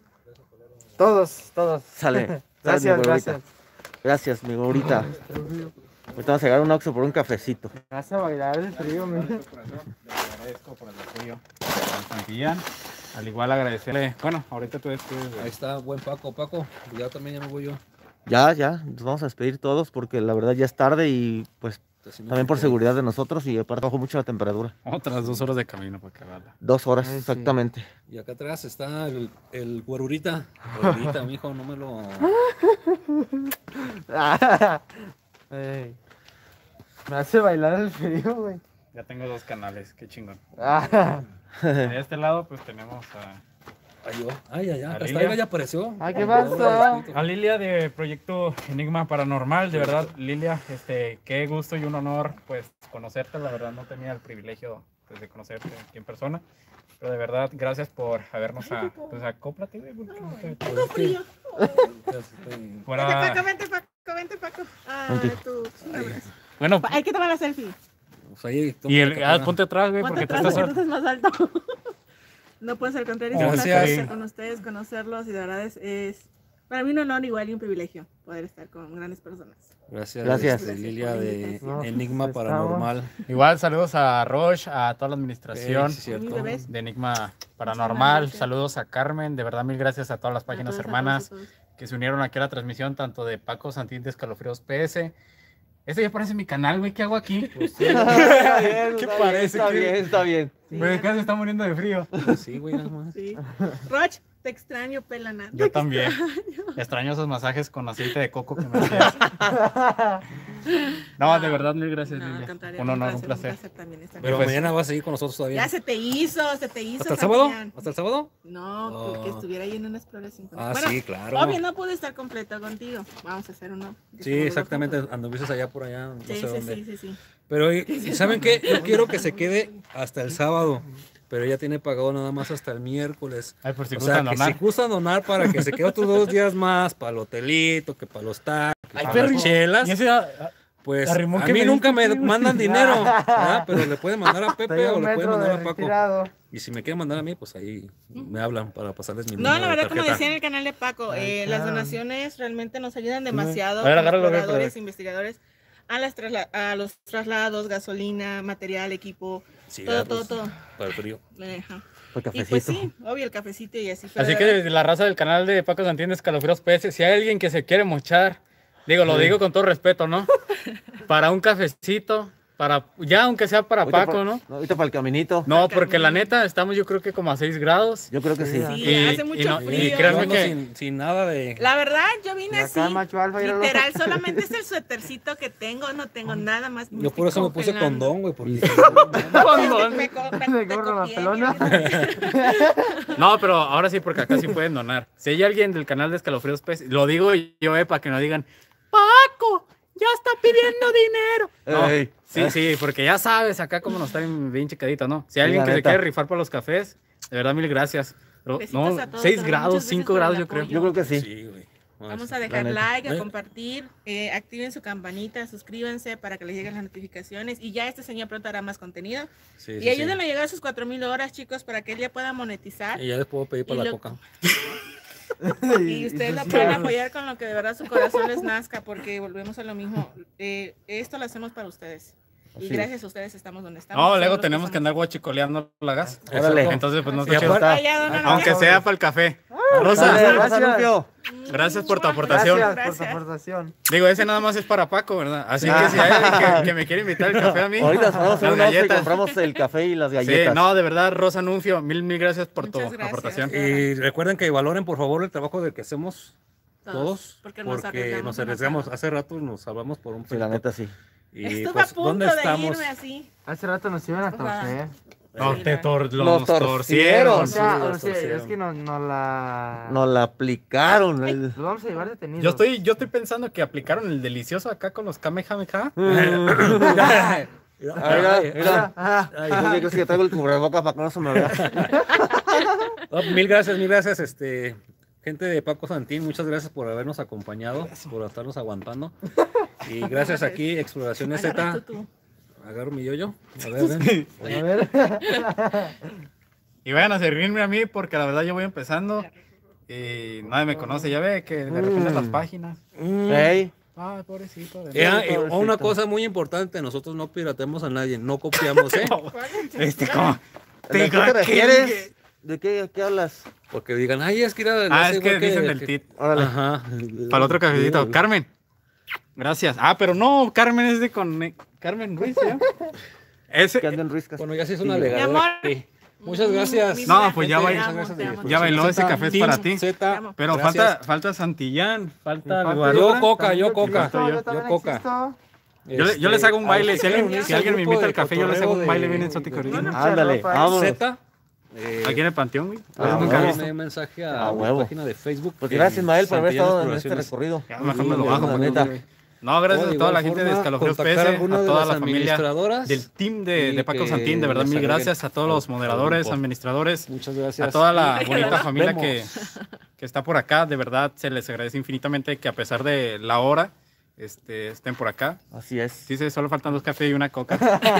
Sale. Gracias, mi gracias. Gracias, mi gorita. Ahorita vamos a llegar a un Oxxo por un cafecito. Gracias a bailar el frío, mira. Le agradezco por el apoyo a Santillán. Al igual agradecerle, bueno, ahorita tú despides. Ahí está, buen Paco. Paco, ya también ya me voy yo. Ya, nos vamos a despedir todos porque la verdad ya es tarde y pues también por seguridad de nosotros y aparte bajó mucho la temperatura. Otras 2 horas de camino para acabarla. 2 horas Ay, sí. exactamente. Y acá atrás está el güerurita. Güerurita, mijo, no me lo... Ey, me hace bailar el frío, güey. Ya tengo 2 canales, qué chingón. Ah, De este lado pues tenemos Ahí va. Ay, ¿A acá Lilia? está, ya apareció. Ay, ¿qué pasó? a Lilia de Proyecto Enigma Paranormal. De verdad, Lilia, qué gusto y un honor pues conocerte. La verdad no tenía el privilegio pues, de conocerte aquí en persona. Pero de verdad, gracias por habernos pues acóplate, güey, porque no te- Tengo frío. fuera- Vente, Paco. Ah, Vente. tú. Bueno, Hay que tomar la selfie. Pues ahí, ponte atrás, güey, Ponte porque tú atrás estás... porque tú estás más alto. No puede ser contrario. Es un Gracias. placer estar con ustedes, conocerlos y de verdad es para mí un honor igual y un privilegio poder estar con grandes personas. Gracias. Lilia de No, Enigma pues, Paranormal. Igual saludos a Roche, a toda la administración Sí, cierto. Mis bebés. de Enigma Paranormal. gracias. Saludos a Carmen, de verdad mil gracias a todas las páginas A todos, hermanas a todos. que se unieron aquí a la transmisión, tanto de Paco Santín de Escalofríos PS. Este ya parece mi canal, güey, ¿qué hago aquí? ¿Qué parece? Está bien. Sí, Güey, ya- casi está muriendo de frío. Sí, güey, nada más. sí. Roch, te extraño, pelana. Yo también. Extraño esos masajes con aceite de coco que me hacías. No, de verdad, mil gracias, No, al Lilia. contrario, Un honor, un placer. también estar Pero pues- mañana vas a seguir con nosotros todavía. Ya se te hizo. ¿Hasta el sábado? Fabián. ¿Hasta el sábado? No, Oh. porque estuviera ahí en una exploración. Ah, Bueno, sí, claro. obvio, no pude estar completo contigo. Vamos a hacer uno. Sí, exactamente. Anduviste allá por allá, no Sí, sé sí, dónde. sí. Pero, ¿y ¿saben qué? Yo quiero que se quede hasta el sábado. Pero ella tiene pagado nada más hasta el miércoles. Ay, por si O gustan sea, que donar. si gustan donar para que se quede otros 2 días más, para el hotelito, que para los tacos, Ay, para perro. las chelas. Y ese, Pues La a rimón que mí me nunca diste, me güey. mandan dinero, ¿verdad? Pero le pueden mandar a Estoy Pepe a o un le pueden metro mandar de a Paco. retirado. Y si me quieren mandar a mí, pues ahí me hablan para pasarles mi No, número la de verdad, como tarjeta. decía en el canal de Paco, Ay, las claro. donaciones realmente nos ayudan demasiado A ver, como agárralo, exploradores, Frederick. investigadores, a los traslados, gasolina, material, equipo, Cigarros, todo. para el frío. Ajá. El Y cafecito. pues sí, obvio el cafecito y así. Pero Así de que verdad, desde la raza del canal de Paco Santín de Escalofríos PS, si hay alguien que se quiere mochar, digo, lo digo con todo respeto, ¿no? Para un cafecito, ya aunque sea para Ahorita Paco, ¿no? Ahorita para el caminito. No, porque la neta estamos yo creo que como a 6 grados. Yo creo que sí. sí, hace mucho y frío. créanme Yo ando que- sin nada de... La verdad, yo vine Y así, acá, macho alfa, míralo. literal, solamente es el suétercito que tengo, no tengo nada más. Yo por eso me puse condón, güey, porque... Condón. Me Me corro la copié, pelona. No, pero ahora sí, porque acá sí pueden donar. Si hay alguien del canal de Escalofríos PS, lo digo yo, para que no digan, Paco, ya está pidiendo dinero. No, Ey. sí, porque ya sabes acá cómo nos está bien checadito, ¿no? Si hay Sí, alguien la que se neta. quiere rifar para los cafés, de verdad, mil gracias. Pero, Besitos no, a todos, 6 también, grados, muchas veces 5 por el grados, yo creo. apoyo. Yo creo que sí. Sí, güey. Vamos a La dejar neta. like, a compartir, activen su campanita, suscríbanse para que les lleguen las notificaciones y ya este señor pronto hará más contenido. Sí, Y ayúdenlo a llegar a sus 4,000 horas, chicos, para que él ya pueda monetizar. Y ya les puedo pedir para Y la lo- coca. Y ustedes lo pueden apoyar con lo que de verdad su corazón les nazca, porque volvemos a lo mismo. Esto lo hacemos para ustedes. Y Así gracias a ustedes estamos donde estamos. No, Somos luego los tenemos que somos. andar guachicoleando la gas. Órale. Entonces, pues no Así está es. chido. está. Ah, ya, no, no, Aunque no. sea para el café. Dale, Rosa, Rosa Gracias. Anuncio. gracias por tu aportación. Gracias por tu aportación. Digo, ese nada más es para Paco, ¿verdad? Así que si hay alguien que me quiere invitar el café a mí, Ahorita nos vamos a las un oxxo y galletas. compramos el café y las Sí, galletas. no, de verdad, Rosa Anuncio, mil gracias por tu Muchas gracias. aportación. Y recuerden que valoren por favor el trabajo del que hacemos todos, porque porque nos arriesgamos nos arriesgamos. demasiado. Hace rato nos salvamos por un Sí, la neta sí. Y Estuve pues, a punto ¿dónde de estamos? irme así. Hace rato nos iban a torcer. No, Sí, los torcieron. torcieron. O sea, sí, o los sea, torcieron. es que no la... Nos la aplicaron. Los vamos a llevar detenidos. Yo estoy pensando que aplicaron el delicioso acá con los Kamehameha. Ah, mira, mira. Ah, Yo creo que traigo el cubrebocas para que no se me vea. No, mil gracias, gente de Paco Santín, muchas gracias por habernos acompañado, por estarnos aguantando. Y gracias aquí, Exploraciones Agarra Z. tú. Agarro mi yoyo. A ver, ven. a ver. Y vayan a servirme a mí porque la verdad yo voy empezando y nadie me conoce. Ya ve que de repente las páginas. Ey. Ay, pobrecito. Una cosa muy importante, nosotros no pirateamos a nadie, no copiamos, ¿eh? ¿Cómo? ¿De qué te refieres? ¿De qué hablas? Porque digan, ay, es que era... Ah, es es que igual dicen el tit. Órale. Ajá. Para el otro cafecito. Carmen. Gracias. Ah, pero no, Carmen es de con Carmen Ruiz, ¿eh? Ese, Que anden riscas. Bueno, ya se hizo una Sí. Mi legal. amor. Muchas gracias. Mi No, vida, pues ya te bailó, amo, muchas te gracias. amo. ya bailó ese café es para ti. Z, Pero gracias. falta Santillán, falta Me falta Guadalupe. Yo coca, yo También coca. existo, yo también coca. existo. Yo les hago un baile. Si alguien, unirse si alguien al me grupo invita al de café, yo les hago un cotorreo baile de- bien exótico de- ahorita. Bueno, Ándale, ropa, ¿eh? vámonos. Z. Aquí en el Panteón, güey. Ah, Nunca he huevo. visto. Mandé mensaje Ah, a mi huevo. página de Facebook. Pues gracias, Ismael, por haber Santillán estado en este Exploraciones. recorrido. Ya, mejor me lo Sí, bajo, la porque- neta. No, gracias O de a toda la igual gente de forma, Escalofríos contactar a PS, alguna a de toda las la familia administradoras del team de y Paco que Santín. De verdad, las mil agreguen gracias a todos los al moderadores, grupo. administradores, Muchas gracias. a toda la Y bonita nos familia vemos. que está por acá. De verdad, se les agradece infinitamente que a pesar de la hora estén por acá. Así es. Sí, solo faltan 2 cafés y una coca.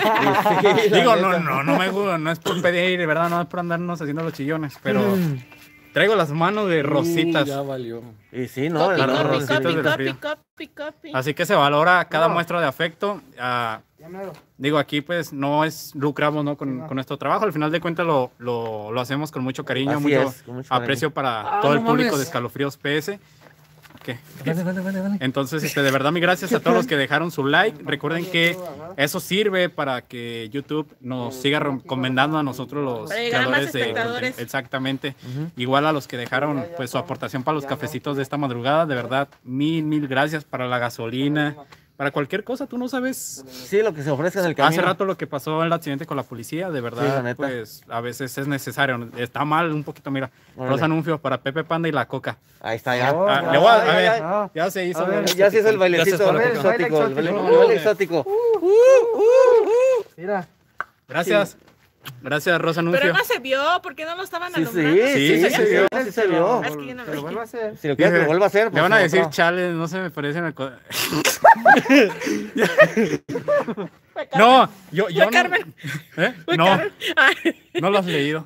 Sí, la Digo, neta. no me gusta, no es por pedir, de verdad, no es por andarnos haciendo los chillones, pero traigo las manos de rositas. Ya valió. Y sí, ¿no? Copy, Las El- copy, rositas copy, del copy, frío. copy. Así que se valora cada No. muestra de afecto. Ya mero. Digo, aquí pues no es lucramos, ¿no? con nuestro trabajo. Al final de cuentas lo hacemos con mucho cariño, Así mucho es, con mucho cariño. aprecio para Ah, todo el no público mames. de Escalofríos PS. ¿Qué? Vale. Entonces, de verdad, mi gracias a todos los que dejaron su like. Recuerden que eso sirve para que YouTube nos siga recomendando a nosotros los Para llegar a más creadores de espectadores. contenido. Exactamente. Igual a los que dejaron pues su aportación para los cafecitos de esta madrugada. De verdad, mil gracias para la gasolina, para cualquier cosa. Tú no sabes. Sí, lo que se ofrezca en el camino. Hace rato lo que pasó el accidente con la policía, de Sí, verdad, la neta. pues a veces es necesario. Está mal un poquito, mira. Órale. Los anuncios para Pepe Panda y la Coca. Ahí está, ya. Oh, Ah, le voy a ya, ver. ya. Ya se hizo. A ver, güey. Ya se hizo el bailecito Gracias por la exótico. coca. El Baile baile exótico. exótico. Mira. Gracias. Gracias, Rosa Anuncio. Pero no se vio, ¿por qué no lo estaban Sí, alumbrando? sí, se vio, sí se vio. Es que yo no Que lo lo vi. vuelva a hacer. Si lo quieres que lo vuelva a hacer, Le van a pues, decir, otro. chale, no se me parecen al... Fue Carmen. No, yo Fue no... Carmen. ¿Eh? Fue No, Carmen. Ay. no lo has leído.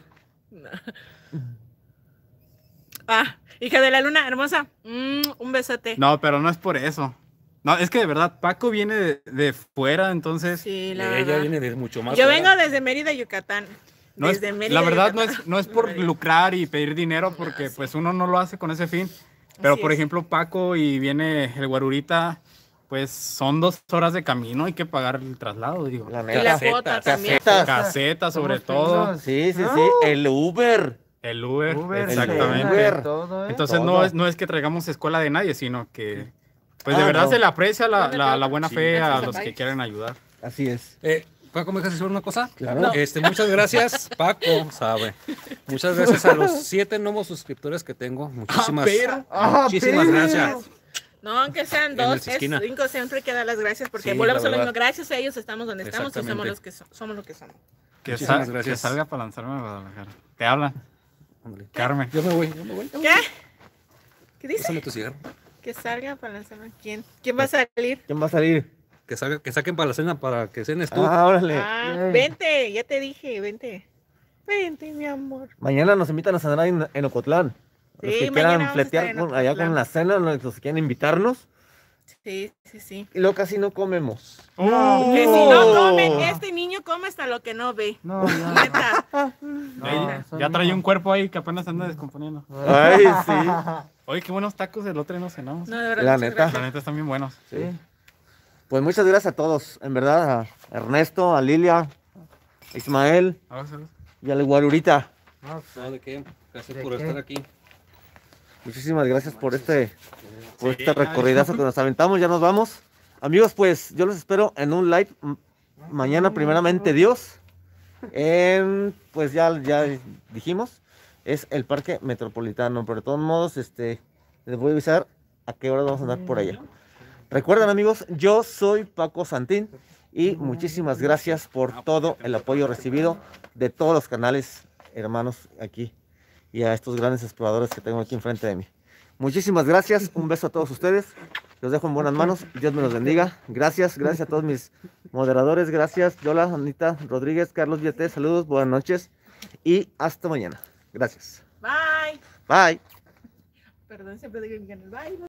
Hija de la luna, hermosa. Un besote. No, pero no es por eso. No, es que de verdad, Paco viene de fuera, entonces... Sí, la Ella verdad. viene de mucho más. Yo fuera. vengo desde Mérida, Yucatán. No es, Desde Mérida, la verdad Yucatán. no es por lucrar y pedir dinero, porque pues uno no lo hace con ese fin. Pero Así por es. ejemplo, Paco y viene el Guarurita, pues son 2 horas de camino, hay que pagar el traslado, digo. La Y neta. la cuota también. Casetas. Caseta sobre Somos todo, primos. Sí, sí, No. sí. El Uber. el Uber, Uber, exactamente. Uber. Todo, ¿eh? Entonces Todo. no es que traigamos escuela de nadie, sino que pues de Ah, verdad no. se le aprecia ¿Dónde la quedó? buena Sí. fe a Gracias, los que Zapay. quieren ayudar. Así es. Paco, ¿me dejas decir una cosa? Claro. No. Muchas gracias, Paco, sabe. Muchas gracias a los 7 nuevos suscriptores que tengo. Muchísimas, muchísimas gracias. No, aunque sean En 2, el es esquina. 5, siempre que dar las gracias, porque Sí, volvemos la a lo mismo. verdad. Gracias a ellos estamos donde estamos y somos Exactamente. los que somos lo que somos. Que, Muchísimas que gracias. salga para lanzarme a Guadalajara. Te hablan, Ándale. Carmen. Yo me voy. ¿Qué? ¿Qué dice? Pásame tu cigarro. Que salga para lanzarme. ¿Quién? ¿Quién va a salir? ¿Quién va a salir? Que saquen para la cena para que cenes tú. Ah, órale. Yay. Vente, ya te dije, vente. Vente, mi amor. Mañana nos invitan a cenar en Ocotlán. Los Sí, que mañana quieran vamos a fletear estar en allá Ocotlán. con la cena, los que quieran invitarnos. Sí, sí, sí. Y luego casi no comemos. Que si no comen, este niño come hasta lo que no ve. No, ya. Neta. Ya trae un cuerpo ahí que apenas anda descomponiendo. Ay, sí. Oye, qué buenos tacos del otro no cenamos. No, de verdad. La muchas neta. La gracias. neta están bien buenos. Sí. Pues muchas gracias a todos. En verdad, a Ernesto, a Lilia, a Ismael y al Guarurita. No, No, ¿de qué? Gracias ¿De por qué? estar aquí. Muchísimas gracias por Sí, este recorridazo que nos aventamos. Ya nos vamos. Amigos, pues yo los espero en un live mañana, primeramente Dios. Pues ya dijimos, es el Parque Metropolitano. Pero de todos modos, les voy a avisar a qué hora vamos a andar por allá. Recuerden, amigos, yo soy Paco Santín y muchísimas gracias por todo el apoyo recibido de todos los canales hermanos aquí y a estos grandes exploradores que tengo aquí enfrente de mí. Muchísimas gracias, un beso a todos ustedes, los dejo en buenas manos, Dios me los bendiga. Gracias a todos mis moderadores, gracias Yola, Anita Rodríguez, Carlos Villate, saludos, buenas noches y hasta mañana. Gracias. Bye. Bye. Perdón, siempre digo bye.